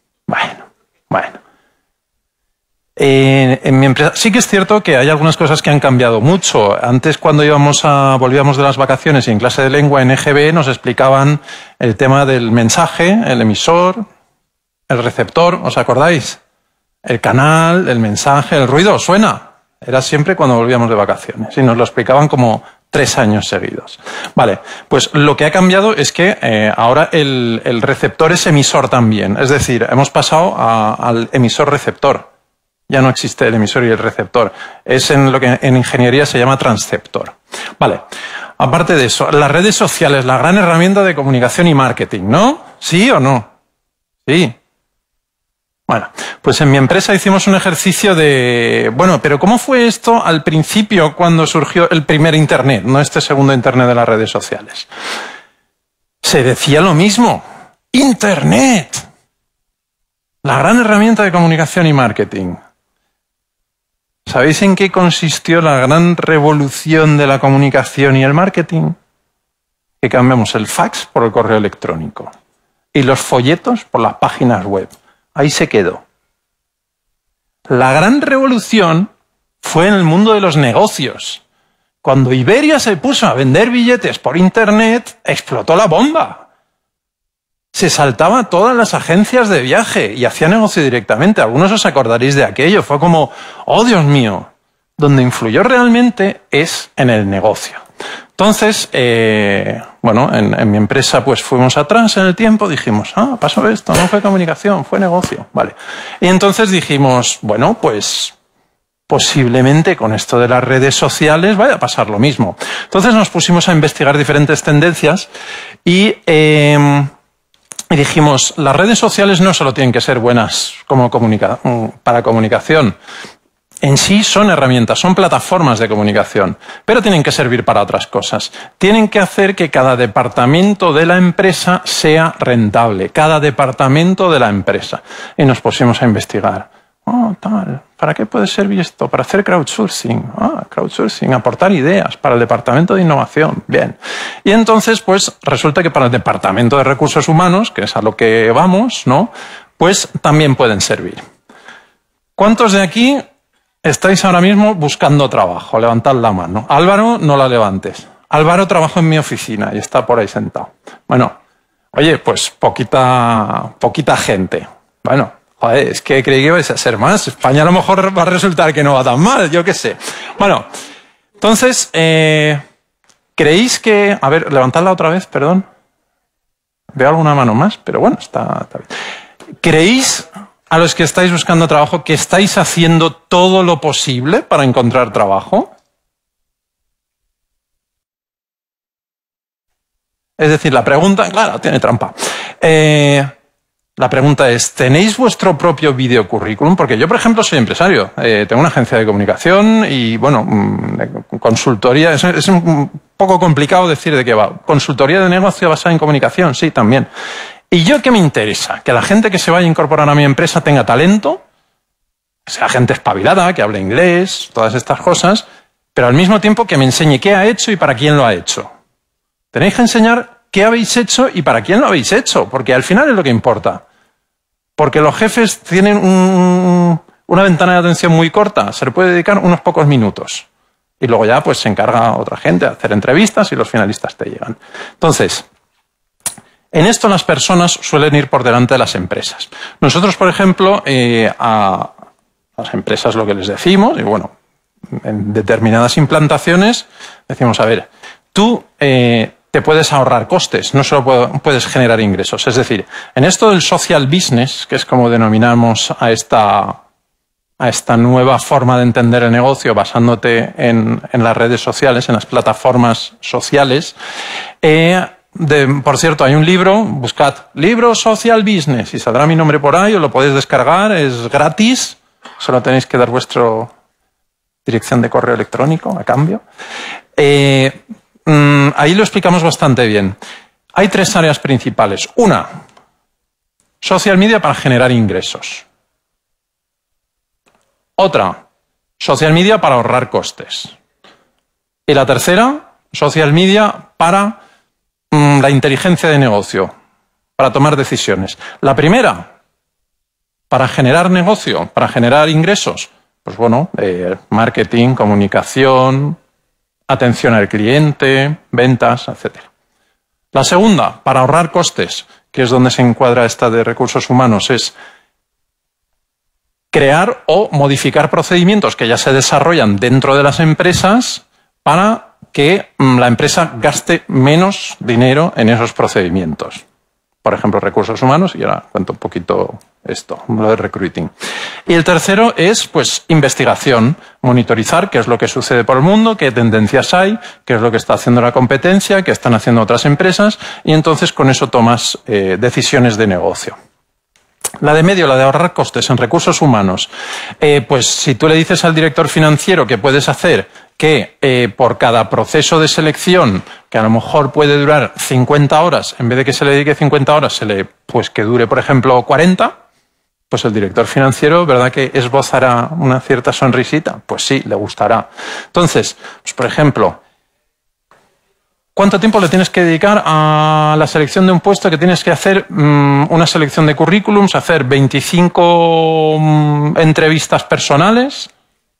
En mi empresa sí que es cierto que hay algunas cosas que han cambiado mucho. Antes, cuando volvíamos de las vacaciones y en clase de lengua en EGB nos explicaban el tema del mensaje, el emisor, el receptor, ¿os acordáis? El canal, el mensaje, el ruido, ¿suena? Era siempre cuando volvíamos de vacaciones y nos lo explicaban como 3 años seguidos. Vale, pues lo que ha cambiado es que ahora el receptor es emisor también. Es decir, hemos pasado al emisor-receptor. Ya no existe el emisor y el receptor. Es en lo que en ingeniería se llama transceptor. Vale. Aparte de eso, las redes sociales, la gran herramienta de comunicación y marketing, ¿no? ¿Sí o no? Sí. Bueno, pues en mi empresa hicimos un ejercicio de... Bueno, pero ¿cómo fue esto al principio cuando surgió el primer Internet, no este segundo Internet de las redes sociales? Se decía lo mismo. Internet. La gran herramienta de comunicación y marketing. ¿Sabéis en qué consistió la gran revolución de la comunicación y el marketing? Que cambiamos el fax por el correo electrónico y los folletos por las páginas web. Ahí se quedó. La gran revolución fue en el mundo de los negocios. Cuando Iberia se puso a vender billetes por Internet, explotó la bomba. Se saltaba a todas las agencias de viaje y hacía negocio directamente. Algunos os acordaréis de aquello. Fue como, oh Dios mío, donde influyó realmente es en el negocio. Entonces, bueno, en mi empresa pues fuimos atrás en el tiempo, dijimos, pasó esto, no fue comunicación, fue negocio. Vale. Y entonces dijimos, bueno, pues posiblemente con esto de las redes sociales vaya a pasar lo mismo. Entonces nos pusimos a investigar diferentes tendencias y dijimos, las redes sociales no solo tienen que ser buenas como para comunicación. En sí son herramientas, son plataformas de comunicación, pero tienen que servir para otras cosas. Tienen que hacer que cada departamento de la empresa sea rentable, cada departamento de la empresa. Y nos pusimos a investigar. ¿Para qué puede servir esto? Para hacer crowdsourcing. Crowdsourcing, aportar ideas para el departamento de innovación. Bien. Y entonces, pues, resulta que para el departamento de recursos humanos, que es a lo que vamos, ¿no? Pues también pueden servir. ¿Cuántos de aquí estáis ahora mismo buscando trabajo? Levantad la mano. Álvaro, no la levantes. Álvaro trabaja en mi oficina y está por ahí sentado. Bueno, oye, pues poquita gente. Bueno, joder, es que creí que ibais a ser más. España a lo mejor va a resultar que no va tan mal, yo qué sé. Bueno, entonces, ¿creéis que... A ver, levantadla otra vez, perdón. Veo alguna mano más, pero bueno, está bien. ¿Creéis, a los que estáis buscando trabajo, que estáis haciendo todo lo posible para encontrar trabajo? Es decir, la pregunta, claro, tiene trampa. La pregunta es, ¿tenéis vuestro propio videocurrículum? Porque yo, por ejemplo, soy empresario. Tengo una agencia de comunicación y, bueno, consultoría. Es un poco complicado decir de qué va. Consultoría de negocio basada en comunicación, sí, también. ¿Y yo qué me interesa? Que la gente que se vaya a incorporar a mi empresa tenga talento, que sea gente espabilada, que hable inglés, todas estas cosas, pero al mismo tiempo que me enseñe qué ha hecho y para quién lo ha hecho. Tenéis que enseñar qué habéis hecho y para quién lo habéis hecho, porque al final es lo que importa. Porque los jefes tienen una ventana de atención muy corta, se le puede dedicar unos pocos minutos. Y luego ya pues se encarga otra gente de hacer entrevistas y los finalistas te llegan. Entonces, en esto las personas suelen ir por delante de las empresas. Nosotros, por ejemplo, a las empresas lo que les decimos, y bueno, en determinadas implantaciones, decimos, a ver, tú te puedes ahorrar costes, no solo puedes generar ingresos. Es decir, en esto del social business, que es como denominamos a esta nueva forma de entender el negocio basándote en las redes sociales, en las plataformas sociales, por cierto, hay un libro, buscad libro Social Business y saldrá mi nombre por ahí, os lo podéis descargar, es gratis, solo tenéis que dar vuestra dirección de correo electrónico a cambio. Ahí lo explicamos bastante bien. Hay 3 áreas principales. Una, social media para generar ingresos. Otra, social media para ahorrar costes. Y la tercera, social media para la inteligencia de negocio, para tomar decisiones. La primera, para generar negocio, para generar ingresos. Pues bueno, marketing, comunicación, atención al cliente, ventas, etc. La segunda, para ahorrar costes, que es donde se encuadra esta de recursos humanos, es crear o modificar procedimientos que ya se desarrollan dentro de las empresas para que la empresa gaste menos dinero en esos procedimientos. Por ejemplo, recursos humanos, y ahora cuento un poquito esto, lo de recruiting. Y el tercero es, pues, investigación, monitorizar qué es lo que sucede por el mundo, qué tendencias hay, qué es lo que está haciendo la competencia, qué están haciendo otras empresas, y entonces con eso tomas decisiones de negocio. La de medio, la de ahorrar costes en recursos humanos. Pues si tú le dices al director financiero que puedes hacer que por cada proceso de selección, que a lo mejor puede durar 50 horas, en vez de que se le dedique 50 horas, pues que dure, por ejemplo, 40, pues el director financiero, ¿verdad que esbozará una cierta sonrisita? Pues sí, le gustará. Entonces, pues por ejemplo, ¿cuánto tiempo le tienes que dedicar a la selección de un puesto que tienes que hacer una selección de currículums, hacer 25 entrevistas personales?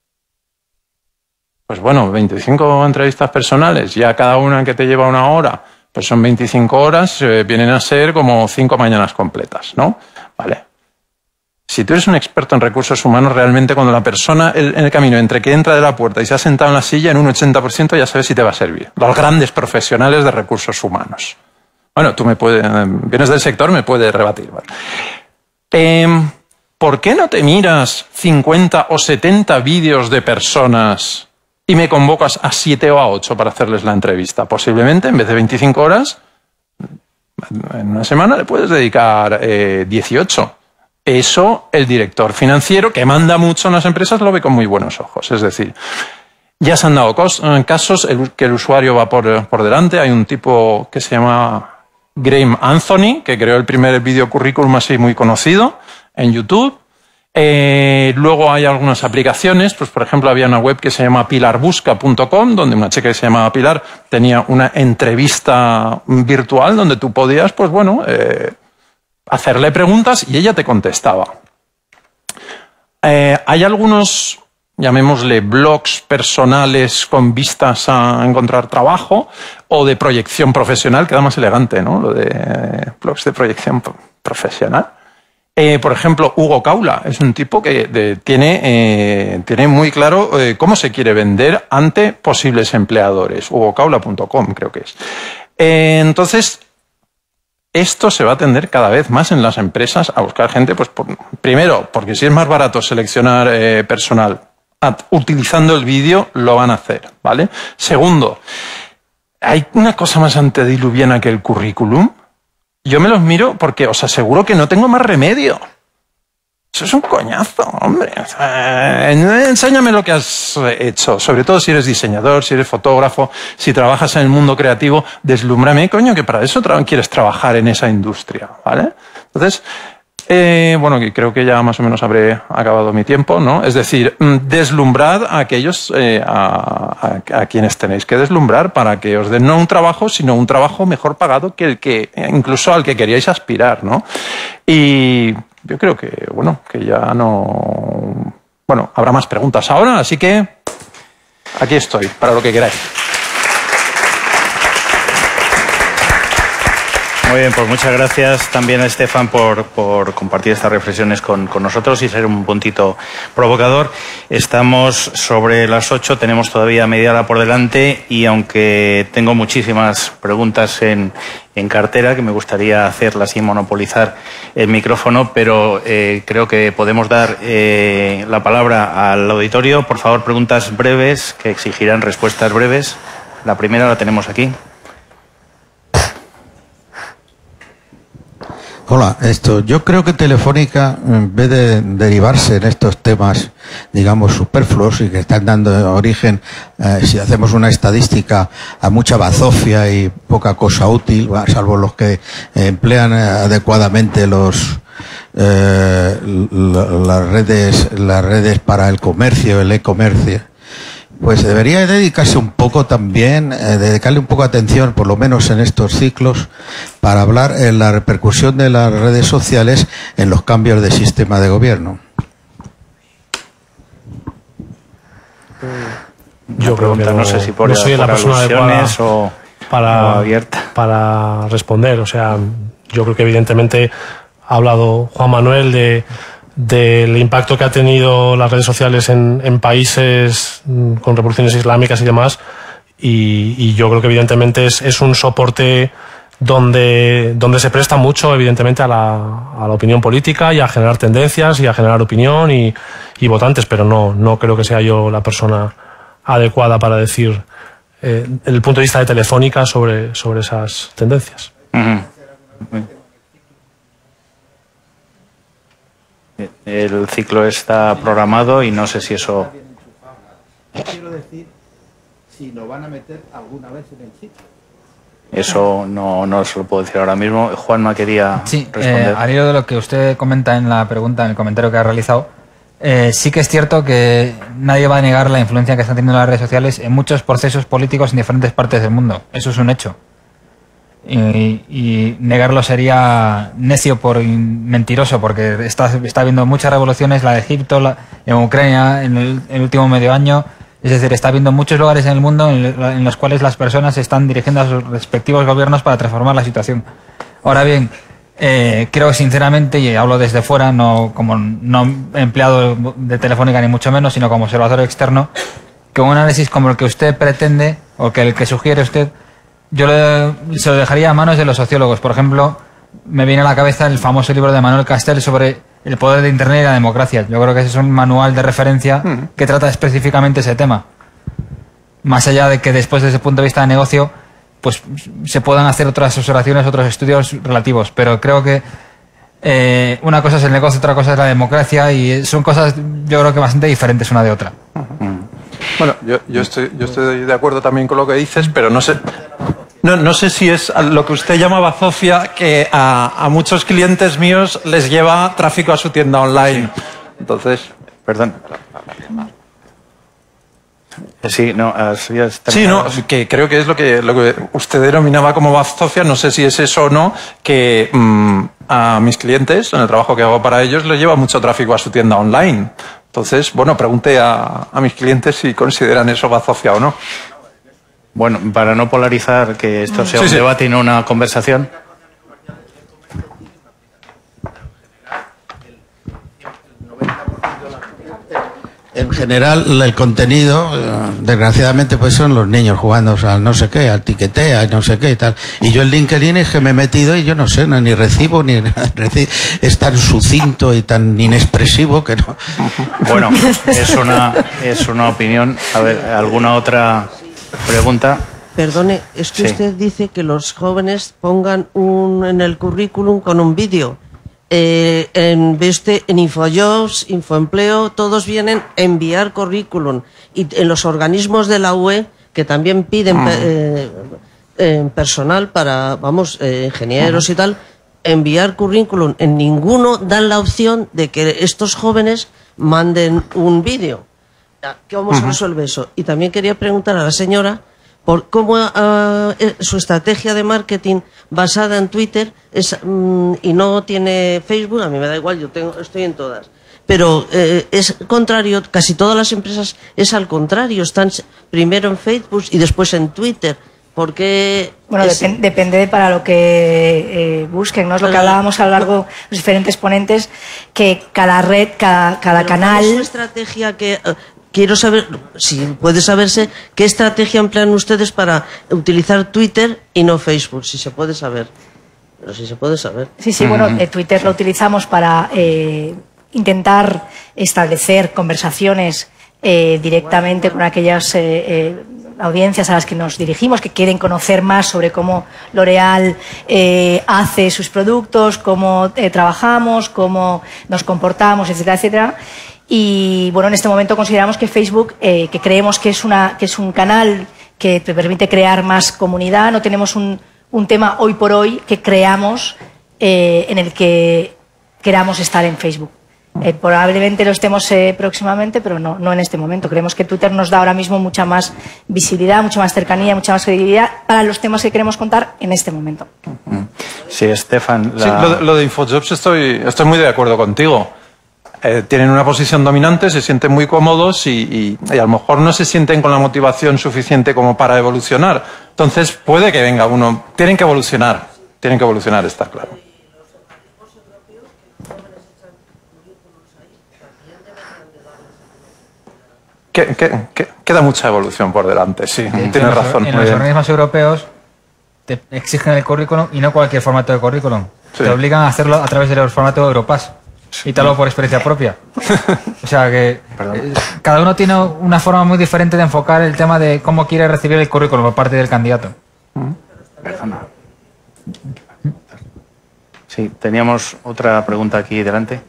Pues bueno, 25 entrevistas personales, ya cada una que te lleva una hora, pues son 25 horas, vienen a ser como 5 mañanas completas, ¿no? Vale. Si tú eres un experto en recursos humanos, realmente cuando la persona en el camino entre que entra de la puerta y se ha sentado en la silla, en un 80% ya sabes si te va a servir. Los grandes profesionales de recursos humanos. Bueno, tú vienes del sector, me puedes rebatir. ¿Vale? ¿Por qué no te miras 50 o 70 vídeos de personas y me convocas a 7 o a 8 para hacerles la entrevista? Posiblemente, en vez de 25 horas, en una semana le puedes dedicar 18. Eso el director financiero, que manda mucho en las empresas, lo ve con muy buenos ojos. Es decir, ya se han dado casos que el usuario va por delante. Hay un tipo que se llama Graham Anthony, que creó el primer video currículum así muy conocido en YouTube. Luego hay algunas aplicaciones, pues por ejemplo había una web que se llama pilarbusca.com, donde una chica que se llamaba Pilar tenía una entrevista virtual donde tú podías, pues bueno, hacerle preguntas y ella te contestaba. Hay algunos, llamémosle, blogs personales con vistas a encontrar trabajo o de proyección profesional, queda más elegante, ¿no? Lo de blogs de proyección profesional. Por ejemplo, Hugo Caula es un tipo que tiene muy claro cómo se quiere vender ante posibles empleadores. hugocaula.com creo que es. Entonces, esto se va a tender cada vez más en las empresas a buscar gente, pues primero, porque si es más barato seleccionar personal utilizando el vídeo, lo van a hacer, ¿vale? Segundo, hay una cosa más antediluviana que el currículum. Yo me los miro porque os aseguro que no tengo más remedio. Eso es un coñazo, hombre. Enséñame lo que has hecho, sobre todo si eres diseñador, si eres fotógrafo, si trabajas en el mundo creativo, deslúmbrame, coño, que para eso quieres trabajar en esa industria, ¿vale? Entonces, bueno, creo que ya más o menos habré acabado mi tiempo, ¿no? Es decir, deslumbrad a aquellos a quienes tenéis que deslumbrar para que os den no un trabajo, sino un trabajo mejor pagado que el que incluso al que queríais aspirar, ¿no? Y yo creo que, bueno, que ya no... Bueno, habrá más preguntas ahora, así que aquí estoy, para lo que queráis. Muy bien, pues muchas gracias también a Estefan por compartir estas reflexiones con nosotros y ser un puntito provocador. Estamos sobre las 8, tenemos todavía media hora por delante y aunque tengo muchísimas preguntas en cartera que me gustaría hacerlas y monopolizar el micrófono, pero creo que podemos dar la palabra al auditorio. Por favor, preguntas breves que exigirán respuestas breves. La primera la tenemos aquí. Hola, yo creo que Telefónica, en vez de derivarse en estos temas, digamos, superfluos y que están dando origen, si hacemos una estadística, a mucha bazofia y poca cosa útil, salvo los que emplean adecuadamente las redes para el comercio, el e-comercio, pues debería dedicarse un poco también, dedicarle un poco de atención, por lo menos en estos ciclos, para hablar en la repercusión de las redes sociales en los cambios de sistema de gobierno. Yo creo que no sé si por, no soy la persona adecuada o abierta para responder. O sea, yo creo que evidentemente ha hablado Juan Manuel del impacto que ha tenido las redes sociales en países con revoluciones islámicas y demás, y yo creo que evidentemente es un soporte donde se presta mucho evidentemente a la opinión política y a generar tendencias y a generar opinión y votantes, pero no creo que sea yo la persona adecuada para decir el punto de vista de Telefónica sobre esas tendencias. El ciclo está programado y no sé si eso... Quiero decir, si lo van a meter alguna vez en el ciclo. Eso no se lo puedo decir ahora mismo. Juanma quería responder. Al hilo de lo que usted comenta en la pregunta, en el comentario que ha realizado, sí que es cierto que nadie va a negar la influencia que están teniendo las redes sociales en muchos procesos políticos en diferentes partes del mundo. Eso es un hecho. Y negarlo sería necio mentiroso, porque está habiendo muchas revoluciones, la de Egipto, en Ucrania, en el último medio año. Es decir, está habiendo muchos lugares en el mundo en los cuales las personas se están dirigiendo a sus respectivos gobiernos para transformar la situación. Ahora bien, creo sinceramente, y hablo desde fuera, no como no empleado de Telefónica ni mucho menos, sino como observador externo, que un análisis como el que usted pretende o que el que sugiere usted, yo se lo dejaría a manos de los sociólogos. Por ejemplo, me viene a la cabeza el famoso libro de Manuel Castells sobre el poder de Internet y la democracia. Yo creo que ese es un manual de referencia que trata específicamente ese tema. Más allá de que después, desde el punto de vista de negocio, pues se puedan hacer otras observaciones, otros estudios relativos. Pero creo que una cosa es el negocio, otra cosa es la democracia, y son cosas, yo creo que bastante diferentes una de otra. Bueno, yo estoy de acuerdo también con lo que dices, pero no sé si es lo que usted llama bazofia, que a muchos clientes míos les lleva tráfico a su tienda online. Sí. Entonces, perdón. Sí, no, que creo que es lo que usted denominaba como bazofia. No sé si es eso o no, que a mis clientes, en el trabajo que hago para ellos, les lleva mucho tráfico a su tienda online. Entonces, bueno, pregunté a mis clientes si consideran eso bazofia o no. Bueno, para no polarizar, que esto sea un debate y no una conversación. En general, el contenido, desgraciadamente, pues son los niños jugando al no sé qué, al tiquetea y no sé qué y tal. Y yo en LinkedIn es que me he metido y yo no sé, ni recibo, es tan sucinto y tan inexpresivo que no. Bueno, es una opinión. A ver, ¿alguna otra pregunta? Perdone, es que usted dice que los jóvenes pongan en el currículum con un vídeo. En Infojobs, Infoempleo, todos vienen a enviar currículum, y en los organismos de la UE, que también piden personal para, ingenieros y tal, enviar currículum, en ninguno dan la opción de que estos jóvenes manden un vídeo. ¿Cómo se resuelve eso? Y también quería preguntar a la señora por cómo su estrategia de marketing basada en Twitter y no tiene Facebook. A mí me da igual, estoy en todas. Pero es contrario, casi todas las empresas es al contrario, están primero en Facebook y después en Twitter. Porque bueno, depende para lo que busquen, ¿no? Es lo que hablábamos a lo largo de los diferentes ponentes, que cada red, cada canal... ¿Es una estrategia que... Quiero saber, si puede saberse, qué estrategia emplean ustedes para utilizar Twitter y no Facebook, si se puede saber. Pero si se puede saber. Sí, bueno, Twitter lo utilizamos para intentar establecer conversaciones directamente con aquellas audiencias a las que nos dirigimos, que quieren conocer más sobre cómo L'Oréal hace sus productos, cómo trabajamos, cómo nos comportamos, etcétera, etcétera. Y bueno, en este momento consideramos que Facebook, que creemos que es un canal que te permite crear más comunidad. No tenemos un tema hoy por hoy que creamos en el que queramos estar en Facebook. Probablemente lo estemos próximamente, pero no en este momento. Creemos que Twitter nos da ahora mismo mucha más visibilidad, mucha más cercanía, mucha más credibilidad para los temas que queremos contar en este momento. Sí, Estefan. Sí, lo de InfoJobs estoy muy de acuerdo contigo. Tienen una posición dominante, se sienten muy cómodos y a lo mejor no se sienten con la motivación suficiente como para evolucionar. Entonces puede que venga uno. Tienen que evolucionar, está claro. Queda mucha evolución por delante, sí, tienes razón. En los organismos europeos te exigen el currículum y no cualquier formato de currículum. Sí. Te obligan a hacerlo a través del formato Europass. Y te hablo por experiencia propia. O sea que cada uno tiene una forma muy diferente de enfocar el tema de cómo quiere recibir el currículum por parte del candidato. Perdona. Sí, teníamos otra pregunta aquí delante.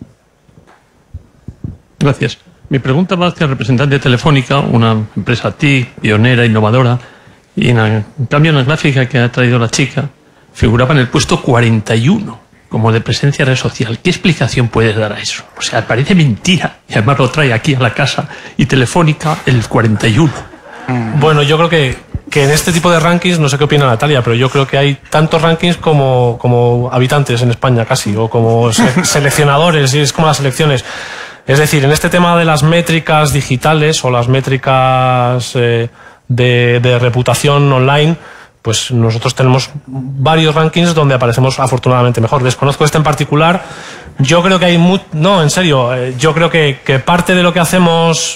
Gracias. Mi pregunta va hacia el representante de Telefónica, una empresa TIC, pionera, innovadora, y en cambio en la gráfica que ha traído la chica figuraba en el puesto 41 como de presencia red social. ¿Qué explicación puedes dar a eso? O sea, parece mentira y además lo trae aquí a la casa y Telefónica el 41. Bueno, yo creo que en este tipo de rankings, no sé qué opina Natalia, pero yo creo que hay tantos rankings como habitantes en España casi, o como seleccionadores, y es como las elecciones. Es decir, en este tema de las métricas digitales o las métricas de reputación online, pues nosotros tenemos varios rankings donde aparecemos afortunadamente mejor. Desconozco este en particular. Yo creo que hay no, en serio, yo creo que parte de lo que hacemos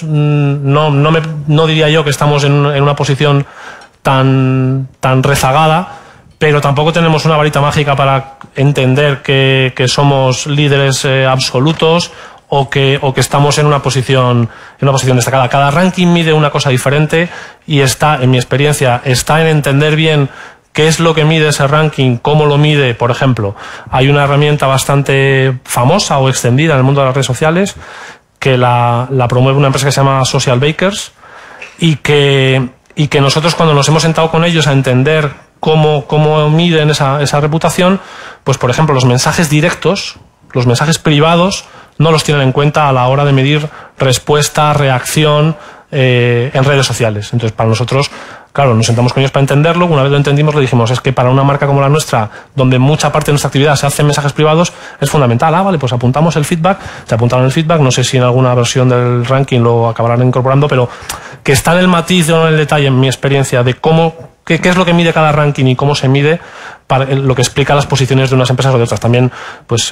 no diría yo que estamos en una posición tan rezagada, pero tampoco tenemos una varita mágica para entender que somos líderes absolutos o que estamos en una posición destacada. Cada ranking mide una cosa diferente y en mi experiencia, está en entender bien qué es lo que mide ese ranking, cómo lo mide. Por ejemplo, hay una herramienta bastante famosa o extendida en el mundo de las redes sociales que la promueve una empresa que se llama Social Bakers y que nosotros, cuando nos hemos sentado con ellos a entender cómo miden esa reputación, pues por ejemplo los mensajes directos, los mensajes privados, no los tienen en cuenta a la hora de medir respuesta, reacción en redes sociales. Entonces, para nosotros, claro, nos sentamos con ellos para entenderlo. Una vez lo entendimos, le dijimos, es que para una marca como la nuestra, donde mucha parte de nuestra actividad se hace en mensajes privados, es fundamental. Vale, pues apuntamos el feedback. Se apuntaron el feedback. No sé si en alguna versión del ranking lo acabarán incorporando, pero que está en el matiz o en el detalle, en mi experiencia, de qué es lo que mide cada ranking y cómo se mide, para lo que explica las posiciones de unas empresas o de otras. También, pues,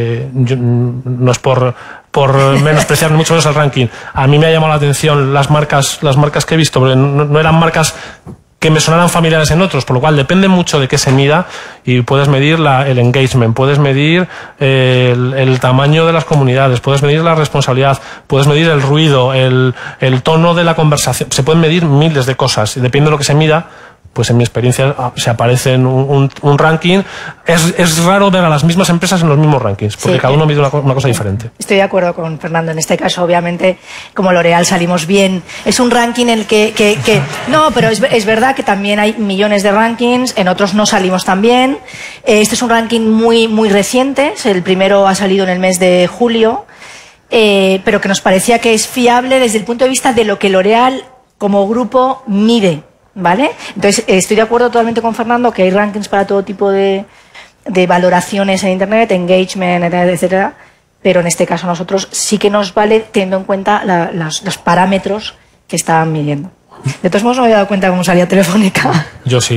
no es por menospreciar mucho menos el ranking. A mí me ha llamado la atención las marcas que he visto, porque no eran marcas que me sonaran familiares en otros, por lo cual depende mucho de qué se mida y puedes medir el engagement, puedes medir el tamaño de las comunidades, puedes medir la responsabilidad, puedes medir el ruido, el tono de la conversación. Se pueden medir miles de cosas y depende de lo que se mida, pues en mi experiencia se aparece en un ranking. Es raro ver a las mismas empresas en los mismos rankings, porque cada uno mide una cosa diferente. Estoy de acuerdo con Fernando. En este caso, obviamente, como L'Oréal salimos bien. Es un ranking en el que no, pero es verdad que también hay millones de rankings, en otros no salimos tan bien. Este es un ranking muy, muy reciente. El primero ha salido en el mes de julio, pero que nos parecía que es fiable desde el punto de vista de lo que L'Oréal como grupo mide. ¿Vale? Entonces, estoy de acuerdo totalmente con Fernando que hay rankings para todo tipo de valoraciones en Internet, engagement, etcétera, pero en este caso nosotros sí que nos vale teniendo en cuenta los parámetros que estaban midiendo. De todos modos, no me había dado cuenta cómo salía Telefónica. Yo sí.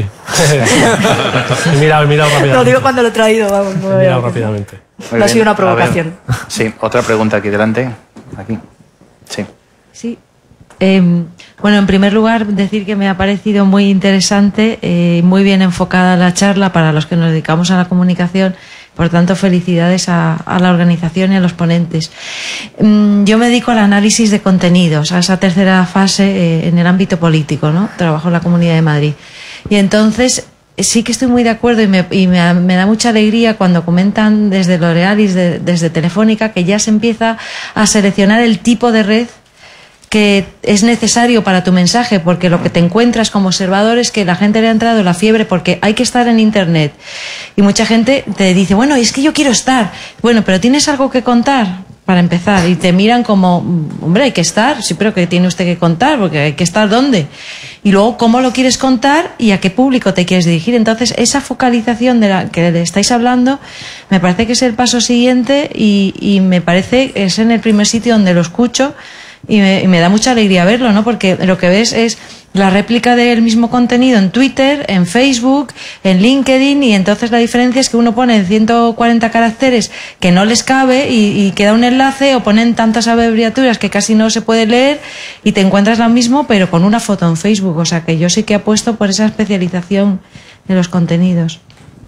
He mirado rápidamente. Lo digo cuando lo he traído, vamos. He mirado rápidamente. No ha sido una provocación. Sí, otra pregunta aquí delante. Aquí. Sí. Sí. Bueno, en primer lugar, decir que me ha parecido muy interesante, muy bien enfocada la charla para los que nos dedicamos a la comunicación. Por tanto, felicidades a la organización y a los ponentes. Yo me dedico al análisis de contenidos, a esa tercera fase en el ámbito político, ¿no? Trabajo en la Comunidad de Madrid. Y entonces, sí que estoy muy de acuerdo y me da mucha alegría cuando comentan desde L'Oréal y desde Telefónica que ya se empieza a seleccionar el tipo de red que es necesario para tu mensaje, porque lo que te encuentras como observador es que la gente le ha entrado la fiebre porque hay que estar en Internet y mucha gente te dice, bueno, es que yo quiero estar, bueno, pero ¿tienes algo que contar? para empezar, y te miran como, hombre, hay que estar, sí, pero que tiene usted que contar, porque hay que estar ¿dónde? Y luego, ¿cómo lo quieres contar y a qué público te quieres dirigir? Entonces, esa focalización de la que le estáis hablando, me parece que es el paso siguiente y me parece que es en el primer sitio donde lo escucho y me da mucha alegría verlo, ¿no? Porque lo que ves es la réplica del mismo contenido en Twitter, en Facebook, en LinkedIn, y entonces la diferencia es que uno pone 140 caracteres que no les cabe y queda un enlace, o ponen tantas abreviaturas que casi no se puede leer y te encuentras lo mismo pero con una foto en Facebook. O sea que yo sí que apuesto por esa especialización de los contenidos.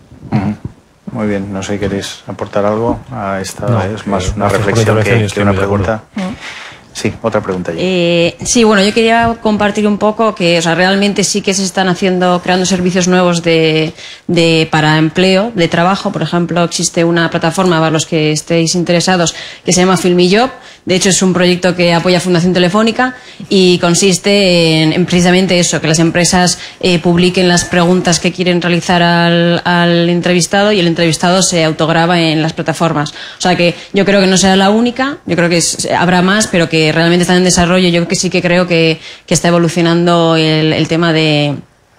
Muy bien, no sé si queréis aportar algo a esta, No, es más una gracias por reflexión la intervención y que estoy una muy de acuerdo. pregunta. Sí, otra pregunta. Sí, bueno, yo quería compartir un poco que, o sea, realmente sí que se están creando servicios nuevos para empleo, de trabajo. Por ejemplo, existe una plataforma para los que estéis interesados que se llama FilmiJob. De hecho, es un proyecto que apoya Fundación Telefónica y consiste en precisamente eso, que las empresas publiquen las preguntas que quieren realizar al entrevistado y el entrevistado se autograba en las plataformas. O sea que yo creo que no será la única, yo creo que habrá más, pero que realmente están en desarrollo. Yo sí que creo que está evolucionando el tema de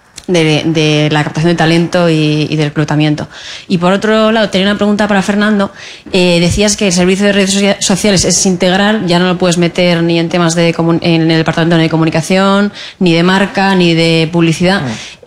la captación de talento y del reclutamiento. Y por otro lado, tenía una pregunta para Fernando. Decías que el servicio de redes sociales es integral, ya no lo puedes meter ni en temas en el departamento de comunicación, ni de marca, ni de publicidad.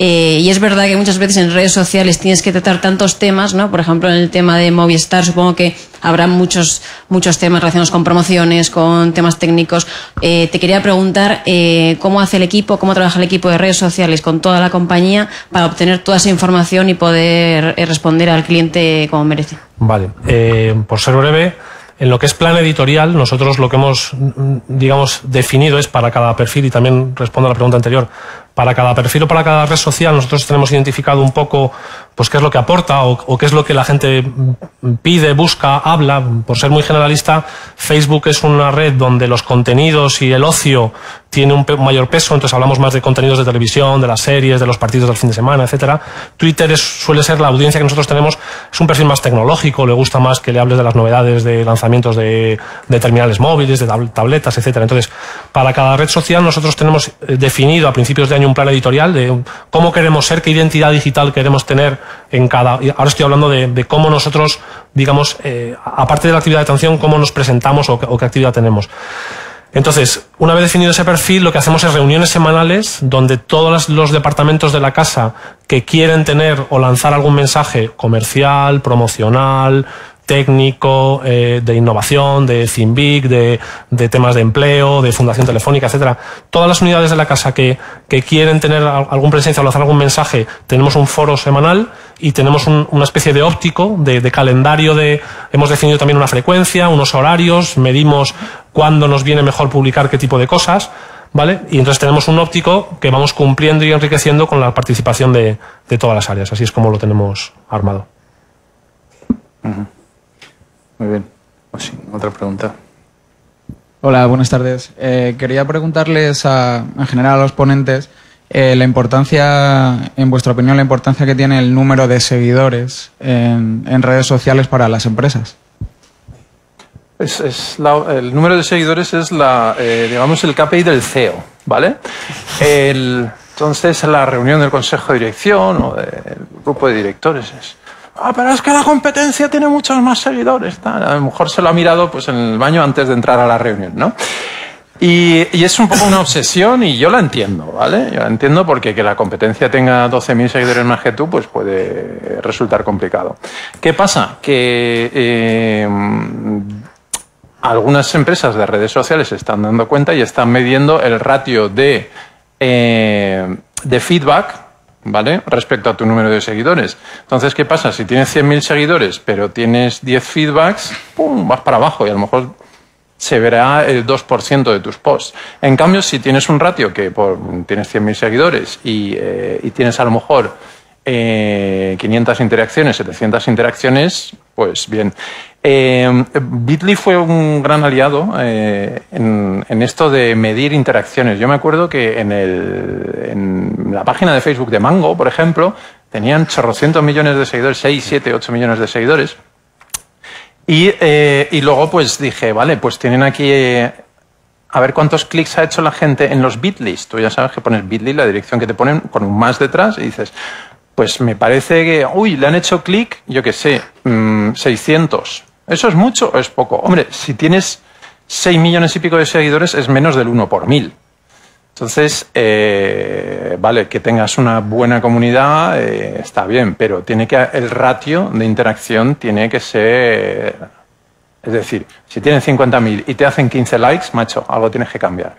Y es verdad que muchas veces en redes sociales tienes que tratar tantos temas, ¿no? Por ejemplo, en el tema de Movistar, supongo que habrá muchos temas relacionados con promociones, con temas técnicos. Te quería preguntar cómo hace el equipo, cómo trabaja el equipo de redes sociales con toda la compañía para obtener toda esa información y poder responder al cliente como merece. Vale, por ser breve, en lo que es plan editorial, nosotros lo que hemos, digamos, definido es para cada perfil, y también respondo a la pregunta anterior, para cada perfil o para cada red social nosotros tenemos identificado un poco pues qué es lo que aporta o qué es lo que la gente pide, busca, habla. Por ser muy generalista, Facebook es una red donde los contenidos y el ocio tiene un mayor peso, entonces hablamos más de contenidos de televisión, de las series, de los partidos del fin de semana, etcétera. Twitter suele ser la audiencia que nosotros tenemos, es un perfil más tecnológico, le gusta más que le hables de las novedades de lanzamientos de terminales móviles, de tabletas, etcétera. Entonces, para cada red social nosotros tenemos definido a principios de año un plan editorial de cómo queremos ser, qué identidad digital queremos tener en cada. Ahora estoy hablando de cómo nosotros, digamos, aparte de la actividad de atención, cómo nos presentamos o qué actividad tenemos. Entonces, una vez definido ese perfil, lo que hacemos es reuniones semanales donde todos los departamentos de la casa que quieren tener o lanzar algún mensaje comercial, promocional, técnico, de innovación, de Cinvic, de temas de empleo, de Fundación Telefónica, etcétera. Todas las unidades de la casa que quieren tener alguna presencia o lanzar algún mensaje, tenemos un foro semanal y tenemos una especie de óptico, de calendario. Hemos definido también una frecuencia, unos horarios, medimos cuándo nos viene mejor publicar qué tipo de cosas, ¿vale? Y entonces tenemos un óptico que vamos cumpliendo y enriqueciendo con la participación de todas las áreas. Así es como lo tenemos armado. Muy bien. Pues sí, otra pregunta. Hola, buenas tardes. Quería preguntarles en general a los ponentes la importancia, en vuestra opinión, la importancia que tiene el número de seguidores en redes sociales para las empresas. El número de seguidores es digamos, el KPI del CEO, ¿vale? Entonces, en la reunión del consejo de dirección o del grupo de directores pero es que la competencia tiene muchos más seguidores. A lo mejor se lo ha mirado pues en el baño antes de entrar a la reunión, ¿no? Y es un poco una obsesión y yo la entiendo, ¿vale? Yo la entiendo porque que la competencia tenga 12.000 seguidores más que tú, pues puede resultar complicado. ¿Qué pasa? Que algunas empresas de redes sociales se están dando cuenta y están midiendo el ratio de feedback, ¿vale? Respecto a tu número de seguidores. Entonces, ¿qué pasa? Si tienes 100.000 seguidores, pero tienes 10 feedbacks, ¡pum!, vas para abajo y a lo mejor se verá el 2% de tus posts. En cambio, si tienes un ratio que tienes 100.000 seguidores y tienes a lo mejor 500 interacciones, 700 interacciones, pues bien. Bitly fue un gran aliado en esto de medir interacciones. Yo me acuerdo que en la página de Facebook de Mango, por ejemplo, tenían chorrocientos millones de seguidores, 6, 7, 8 millones de seguidores. Y luego pues dije, vale, pues tienen aquí... a ver cuántos clics ha hecho la gente en los Bitly. Tú ya sabes que pones Bitly, la dirección que te ponen con un más detrás, y dices, pues me parece que, le han hecho clic, yo qué sé, 600. ¿Eso es mucho o es poco? Hombre, si tienes 6 millones y pico de seguidores, es menos del 1 por 1000. Entonces, vale, que tengas una buena comunidad está bien, pero el ratio de interacción tiene que ser... Es decir, si tienes 50.000 y te hacen 15 likes, macho, algo tienes que cambiar.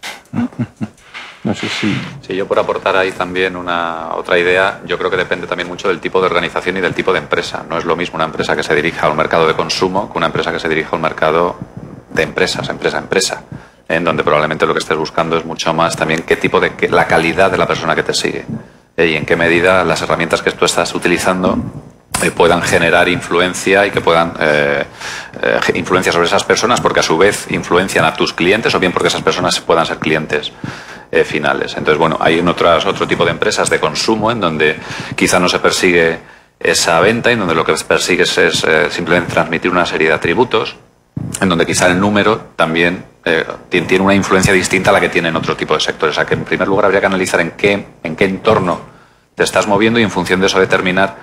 No sé si... Sí, yo por aportar ahí también otra idea, yo creo que depende también mucho del tipo de organización y del tipo de empresa. No es lo mismo una empresa que se dirija a un mercado de consumo que una empresa que se dirija a un mercado de empresas, empresa a empresa, en donde probablemente lo que estés buscando es mucho más también la calidad de la persona que te sigue y en qué medida las herramientas que tú estás utilizando puedan generar influencia y que puedan influencia sobre esas personas, porque a su vez influencian a tus clientes o bien porque esas personas puedan ser clientes finales. Entonces, bueno, hay otro tipo de empresas de consumo en donde quizá no se persigue esa venta, y en donde lo que persigues es simplemente transmitir una serie de atributos, en donde quizá el número también tiene una influencia distinta a la que tiene en otro tipo de sectores. O sea, que en primer lugar habría que analizar en qué entorno te estás moviendo y en función de eso determinar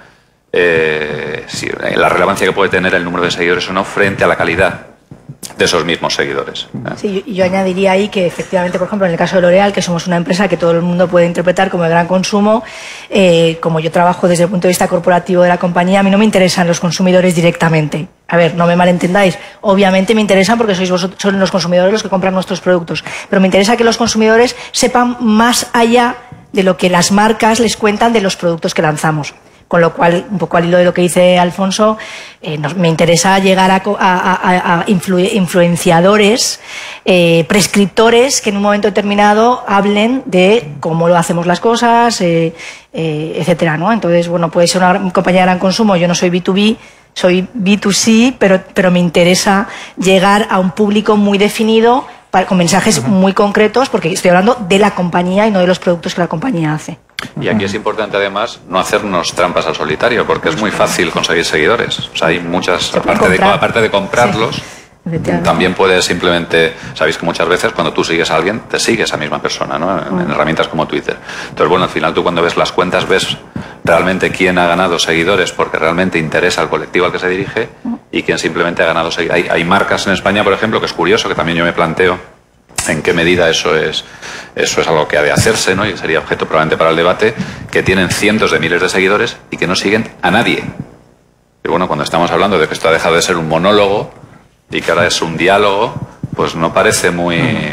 la relevancia que puede tener el número de seguidores o no frente a la calidad de esos mismos seguidores. Sí, yo añadiría ahí que efectivamente, por ejemplo, en el caso de L'Oréal, que somos una empresa que todo el mundo puede interpretar como de gran consumo, como yo trabajo desde el punto de vista corporativo de la compañía, a mí no me interesan los consumidores directamente. A ver, no me malentendáis. Obviamente me interesan porque son los consumidores los que compran nuestros productos, pero me interesa que los consumidores sepan más allá de lo que las marcas les cuentan de los productos que lanzamos. Con lo cual, un poco al hilo de lo que dice Alfonso, me interesa llegar a influenciadores, prescriptores que en un momento determinado hablen de cómo lo hacemos las cosas, etcétera, ¿no? Entonces, bueno, puede ser una compañía de gran consumo, yo no soy B2B, soy B2C, pero me interesa llegar a un público muy definido con mensajes muy concretos, porque estoy hablando de la compañía y no de los productos que la compañía hace. Y aquí es importante además no hacernos trampas al solitario, porque es muy fácil conseguir seguidores. O sea, hay muchas, aparte de comprarlos, sí, también puedes simplemente, sabéis que muchas veces cuando tú sigues a alguien, te sigue esa misma persona, ¿no? En herramientas como Twitter. Entonces, bueno, al final tú cuando ves las cuentas ves realmente quién ha ganado seguidores porque realmente interesa al colectivo al que se dirige y quién simplemente ha ganado seguidores. Hay marcas en España, por ejemplo, que es curioso, que también yo me planteo en qué medida eso es algo que ha de hacerse, ¿no? Y sería objeto probablemente para el debate, que tienen cientos de miles de seguidores y que no siguen a nadie. Y bueno, cuando estamos hablando de que esto ha dejado de ser un monólogo y que ahora es un diálogo, pues no parece muy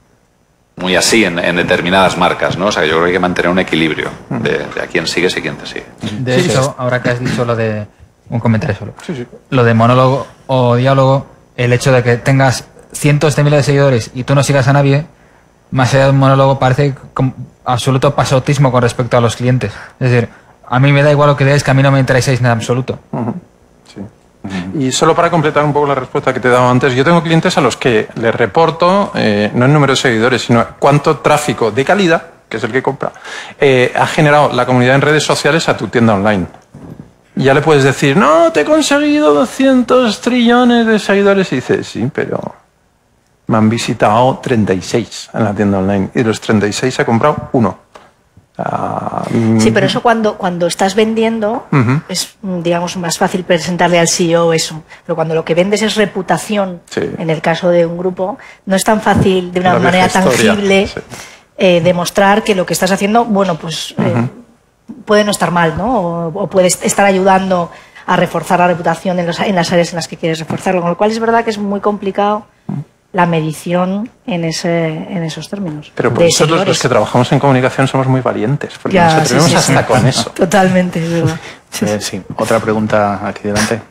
así en determinadas marcas, ¿no? O sea, yo creo que hay que mantener un equilibrio de a quién sigues y quién te sigue. De hecho, ahora que has dicho lo de... Un comentario solo. Sí. Lo de monólogo o diálogo, el hecho de que tengas cientos de miles de seguidores y tú no sigas a nadie, más allá de un monólogo, parece como absoluto pasotismo con respecto a los clientes. Es decir, a mí me da igual lo que digáis, que a mí no me interesáis en absoluto. Sí. Y solo para completar un poco la respuesta que te he dado antes, yo tengo clientes a los que les reporto no el número de seguidores, sino cuánto tráfico de calidad, que es el que compra, ha generado la comunidad en redes sociales a tu tienda online. Y ya le puedes decir, no, te he conseguido 200 trillones de seguidores, y dices, sí, pero me han visitado 36 en la tienda online y de los 36 he comprado uno. Sí, pero eso cuando estás vendiendo es, digamos, más fácil presentarle al CEO eso. Pero cuando lo que vendes es reputación, en el caso de un grupo, no es tan fácil de una manera tangible demostrar que lo que estás haciendo, bueno, pues puede no estar mal, ¿no? O puede estar ayudando a reforzar la reputación en las áreas en las que quieres reforzarlo. Con lo cual es verdad que es muy complicado la medición en esos términos. Pero por eso los que trabajamos en comunicación somos muy valientes, porque nos atrevemos hasta con eso. Totalmente, es verdad. Sí. Otra pregunta aquí delante.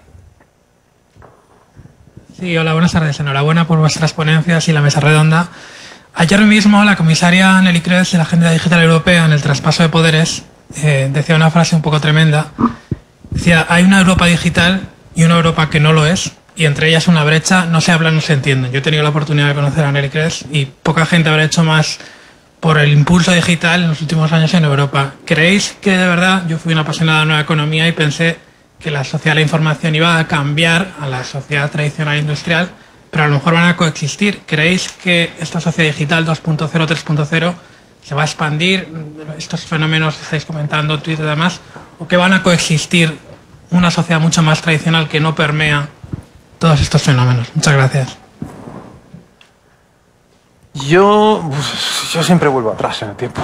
Sí, hola, buenas tardes. Enhorabuena por vuestras ponencias y la mesa redonda. Ayer mismo la comisaria Nelly Kroes de la Agenda Digital Europea, en el traspaso de poderes, decía una frase un poco tremenda. Decía, hay una Europa digital y una Europa que no lo es, y entre ellas una brecha, no se hablan, no se entienden. Yo he tenido la oportunidad de conocer a Nelly Kroes y poca gente habrá hecho más por el impulso digital en los últimos años en Europa. ¿Creéis que de verdad, yo fui una apasionada de nueva economía y pensé que la sociedad de la información iba a cambiar a la sociedad tradicional industrial, pero a lo mejor van a coexistir. ¿Creéis que esta sociedad digital 2.0, 3.0 se va a expandir, estos fenómenos que estáis comentando, Twitter y demás, o que van a coexistir una sociedad mucho más tradicional que no permea todos estos fenómenos? Muchas gracias. Yo siempre vuelvo atrás en el tiempo.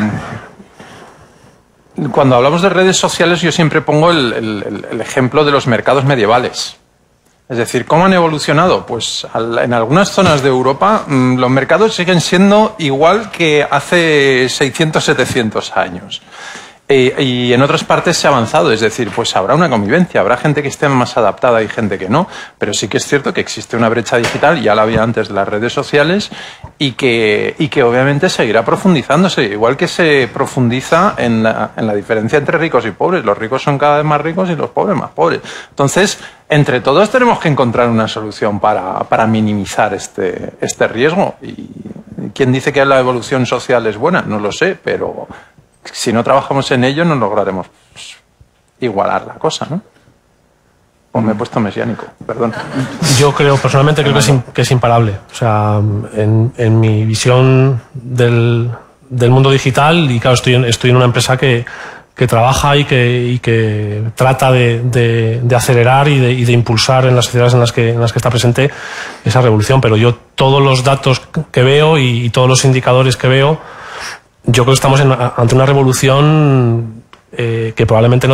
Cuando hablamos de redes sociales, yo siempre pongo el ejemplo de los mercados medievales. Es decir, ¿cómo han evolucionado? Pues en algunas zonas de Europa los mercados siguen siendo igual que hace 600, 700 años. Y en otras partes se ha avanzado, es decir, pues habrá una convivencia, habrá gente que esté más adaptada y gente que no, pero sí que es cierto que existe una brecha digital, ya la había antes de las redes sociales, y que obviamente seguirá profundizándose, igual que se profundiza en la diferencia entre ricos y pobres. Los ricos son cada vez más ricos y los pobres más pobres. Entonces, entre todos tenemos que encontrar una solución para minimizar este riesgo. Y ¿quién dice que la evolución social es buena? No lo sé, pero si no trabajamos en ello no lograremos igualar la cosa, ¿no? Pues me he puesto mesiánico, perdón. Yo personalmente creo que es imparable. O sea, en mi visión del mundo digital, y claro, estoy en una empresa que trabaja y que trata de acelerar y de impulsar en las sociedades en las que está presente esa revolución, pero yo todos los datos que veo y todos los indicadores que veo, yo creo que estamos ante una revolución que probablemente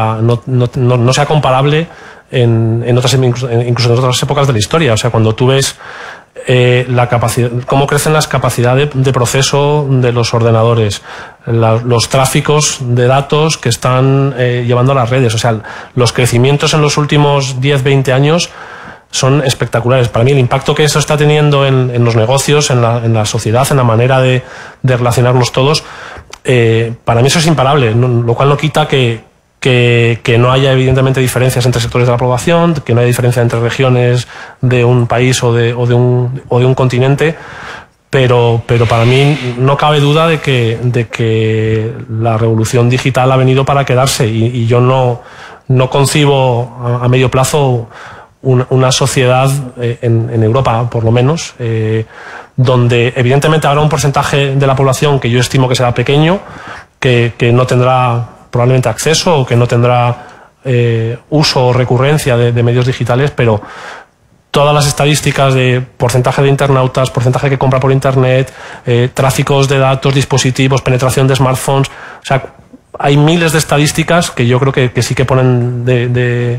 no sea comparable incluso en otras épocas de la historia. O sea, cuando tú ves la capacidad, cómo crecen las capacidades de proceso de los ordenadores, los tráficos de datos que están llevando a las redes, o sea, los crecimientos en los últimos 10, 20 años son espectaculares. Para mí el impacto que eso está teniendo en los negocios, en la sociedad, en la manera de relacionarnos todos, para mí eso es imparable, lo cual no quita que no haya evidentemente diferencias entre sectores de la población, que no haya diferencia entre regiones de un país o de un continente, pero para mí no cabe duda de que la revolución digital ha venido para quedarse, y yo no concibo a medio plazo una sociedad en Europa, por lo menos, donde evidentemente habrá un porcentaje de la población que yo estimo que será pequeño, que no tendrá probablemente acceso o que no tendrá uso o recurrencia de medios digitales, pero todas las estadísticas de porcentaje de internautas, porcentaje que compra por internet, tráficos de datos, dispositivos, penetración de smartphones, o sea, hay miles de estadísticas que yo creo que sí que ponen de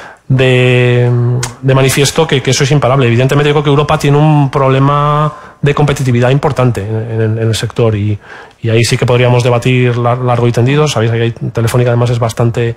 manifiesto que eso es imparable. Evidentemente yo creo que Europa tiene un problema de competitividad importante en el sector, y ahí sí que podríamos debatir largo y tendido. Sabéis que Telefónica además es bastante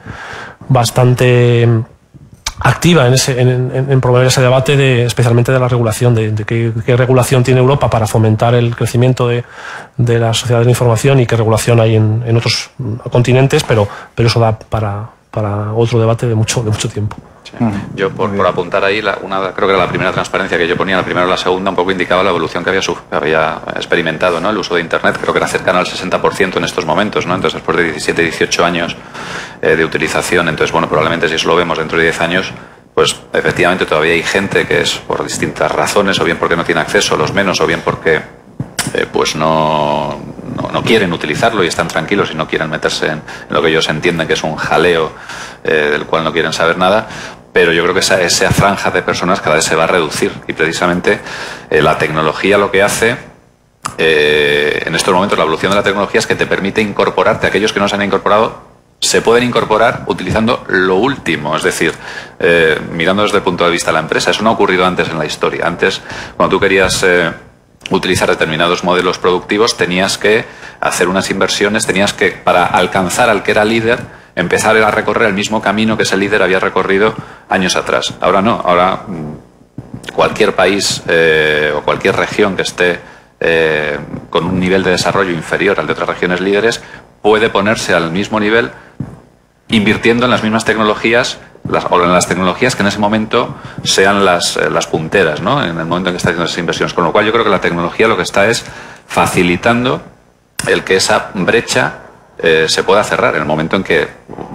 activa en promover ese debate especialmente de la regulación, de qué regulación tiene Europa para fomentar el crecimiento de la sociedad de la información y qué regulación hay en otros continentes, pero eso da para otro debate de mucho tiempo. Sí. Yo, por apuntar ahí, creo que era la primera transparencia que yo ponía, la primera o la segunda, un poco indicaba la evolución que había experimentado, ¿no? El uso de Internet, creo que era cercano al 60% en estos momentos, ¿no? Entonces, después de 17, 18 años de utilización, entonces, bueno, probablemente si eso lo vemos dentro de 10 años, pues efectivamente todavía hay gente que es por distintas razones, o bien porque no tiene acceso, los menos, o bien porque pues no quieren utilizarlo y están tranquilos y no quieren meterse en lo que ellos entienden que es un jaleo del cual no quieren saber nada. Pero yo creo que esa franja de personas cada vez se va a reducir, y precisamente la tecnología lo que hace en estos momentos, la evolución de la tecnología, es que te permite incorporarte. Aquellos que no se han incorporado se pueden incorporar utilizando lo último, es decir, mirando desde el punto de vista de la empresa. Eso no ha ocurrido antes en la historia. Antes, cuando tú querías utilizar determinados modelos productivos, tenías que hacer unas inversiones, tenías que, para alcanzar al que era líder, empezar a recorrer el mismo camino que ese líder había recorrido años atrás. Ahora no, ahora cualquier país o cualquier región que esté con un nivel de desarrollo inferior al de otras regiones líderes puede ponerse al mismo nivel invirtiendo en las mismas tecnologías o en las tecnologías que en ese momento sean las punteras, ¿no? En el momento en que está haciendo esas inversiones. Con lo cual yo creo que la tecnología lo que está es facilitando el que esa brecha se pueda cerrar en el momento en que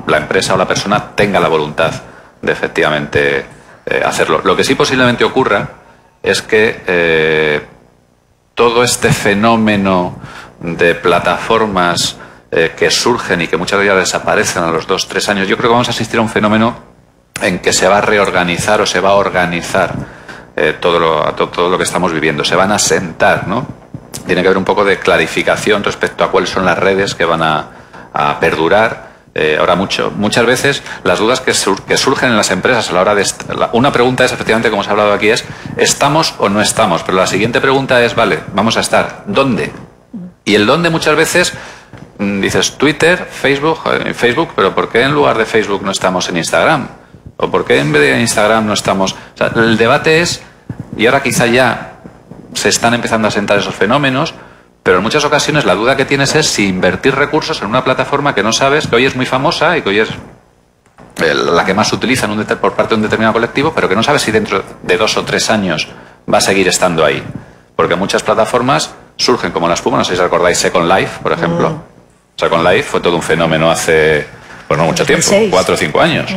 la empresa o la persona tenga la voluntad de efectivamente hacerlo. Lo que sí posiblemente ocurra es que todo este fenómeno de plataformas que surgen y que muchas veces desaparecen a los 2-3 años, yo creo que vamos a asistir a un fenómeno en que se va a reorganizar o se va a organizar todo lo que estamos viviendo. Se van a sentar, ¿no? Tiene que haber un poco de clarificación respecto a cuáles son las redes que van a perdurar. Ahora muchas veces las dudas que surgen en las empresas a la hora de... Una pregunta es, efectivamente, como se ha hablado aquí, es ¿estamos o no estamos? Pero la siguiente pregunta es, vale, vamos a estar, ¿dónde? Y el dónde muchas veces dices Twitter, Facebook, pero ¿por qué en lugar de Facebook no estamos en Instagram? ¿O por qué en vez de Instagram no estamos...? O sea, el debate es, y ahora quizá ya se están empezando a sentar esos fenómenos, pero en muchas ocasiones la duda que tienes es si invertir recursos en una plataforma que no sabes, que hoy es muy famosa y que hoy es la que más se utiliza por parte de un determinado colectivo, pero que no sabes si dentro de 2 o 3 años va a seguir estando ahí. Porque muchas plataformas surgen como la espuma, no sé si recordáis Second Life, por ejemplo. Second Life fue todo un fenómeno hace, pues no mucho tiempo, 4 o 5 años.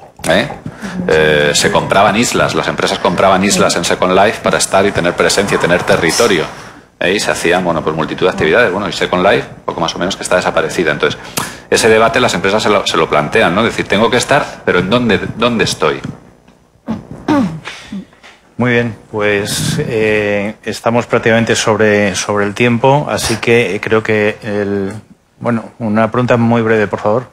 Se compraban islas, las empresas compraban islas en Second Life para estar y tener presencia y tener territorio. Y se hacían, bueno, pues multitud de actividades. Bueno, y Second Life, poco más o menos que está desaparecida. Entonces, ese debate las empresas se lo plantean, ¿no? Es decir, tengo que estar, pero ¿en dónde estoy? Muy bien, pues estamos prácticamente sobre el tiempo, así que creo que una pregunta muy breve, por favor.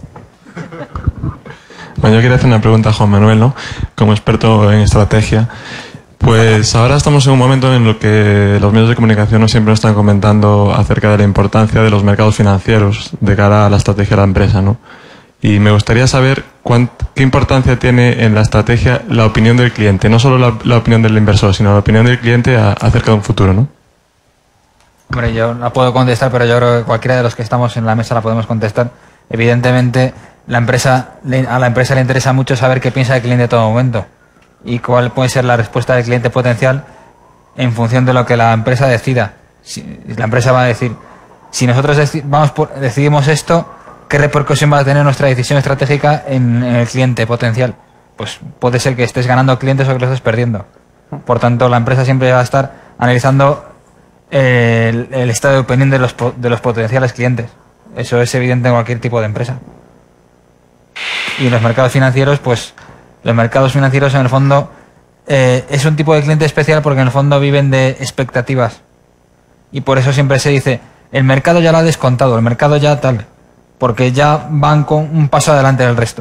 Bueno, yo quería hacer una pregunta a Juan Manuel, ¿no? Como experto en estrategia. Pues ahora estamos en un momento en el que los medios de comunicación no siempre nos están comentando acerca de la importancia de los mercados financieros de cara a la estrategia de la empresa, ¿no? Y me gustaría saber qué importancia tiene en la estrategia la opinión del cliente, no solo la opinión del inversor, sino la opinión del cliente acerca de un futuro, ¿no? Hombre, yo la puedo contestar, pero yo creo que cualquiera de los que estamos en la mesa la podemos contestar. Evidentemente, a la empresa le interesa mucho saber qué piensa el cliente en todo momento y cuál puede ser la respuesta del cliente potencial en función de lo que la empresa decida. Si la empresa va a decir, si nosotros decidimos esto, ¿qué repercusión va a tener nuestra decisión estratégica en el cliente potencial? Pues puede ser que estés ganando clientes o que los estés perdiendo. Por tanto, la empresa siempre va a estar analizando el estado de opinión de los potenciales clientes. Eso es evidente en cualquier tipo de empresa. Y en los mercados financieros, pues los mercados financieros en el fondo es un tipo de cliente especial porque en el fondo viven de expectativas. Y por eso siempre se dice, el mercado ya lo ha descontado, el mercado ya tal, porque ya van con un paso adelante del resto.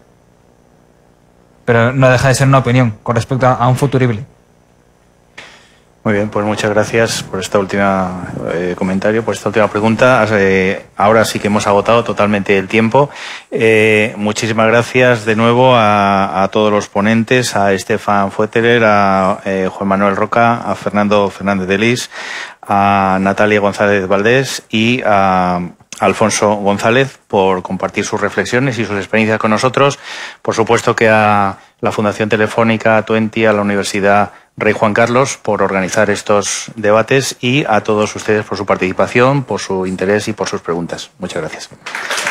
Pero no deja de ser una opinión con respecto a un futurible. Muy bien, pues muchas gracias por esta última comentario, por esta última pregunta. Ahora sí que hemos agotado totalmente el tiempo. Muchísimas gracias de nuevo a todos los ponentes, a Estefan Fueteler, a Juan Manuel Roca, a Fernando Fernández de Lis, a Natalia González Valdés y a Alfonso González por compartir sus reflexiones y sus experiencias con nosotros. Por supuesto que a la Fundación Telefónica, a Tuenti, a la Universidad Rey Juan Carlos por organizar estos debates y a todos ustedes por su participación, por su interés y por sus preguntas. Muchas gracias.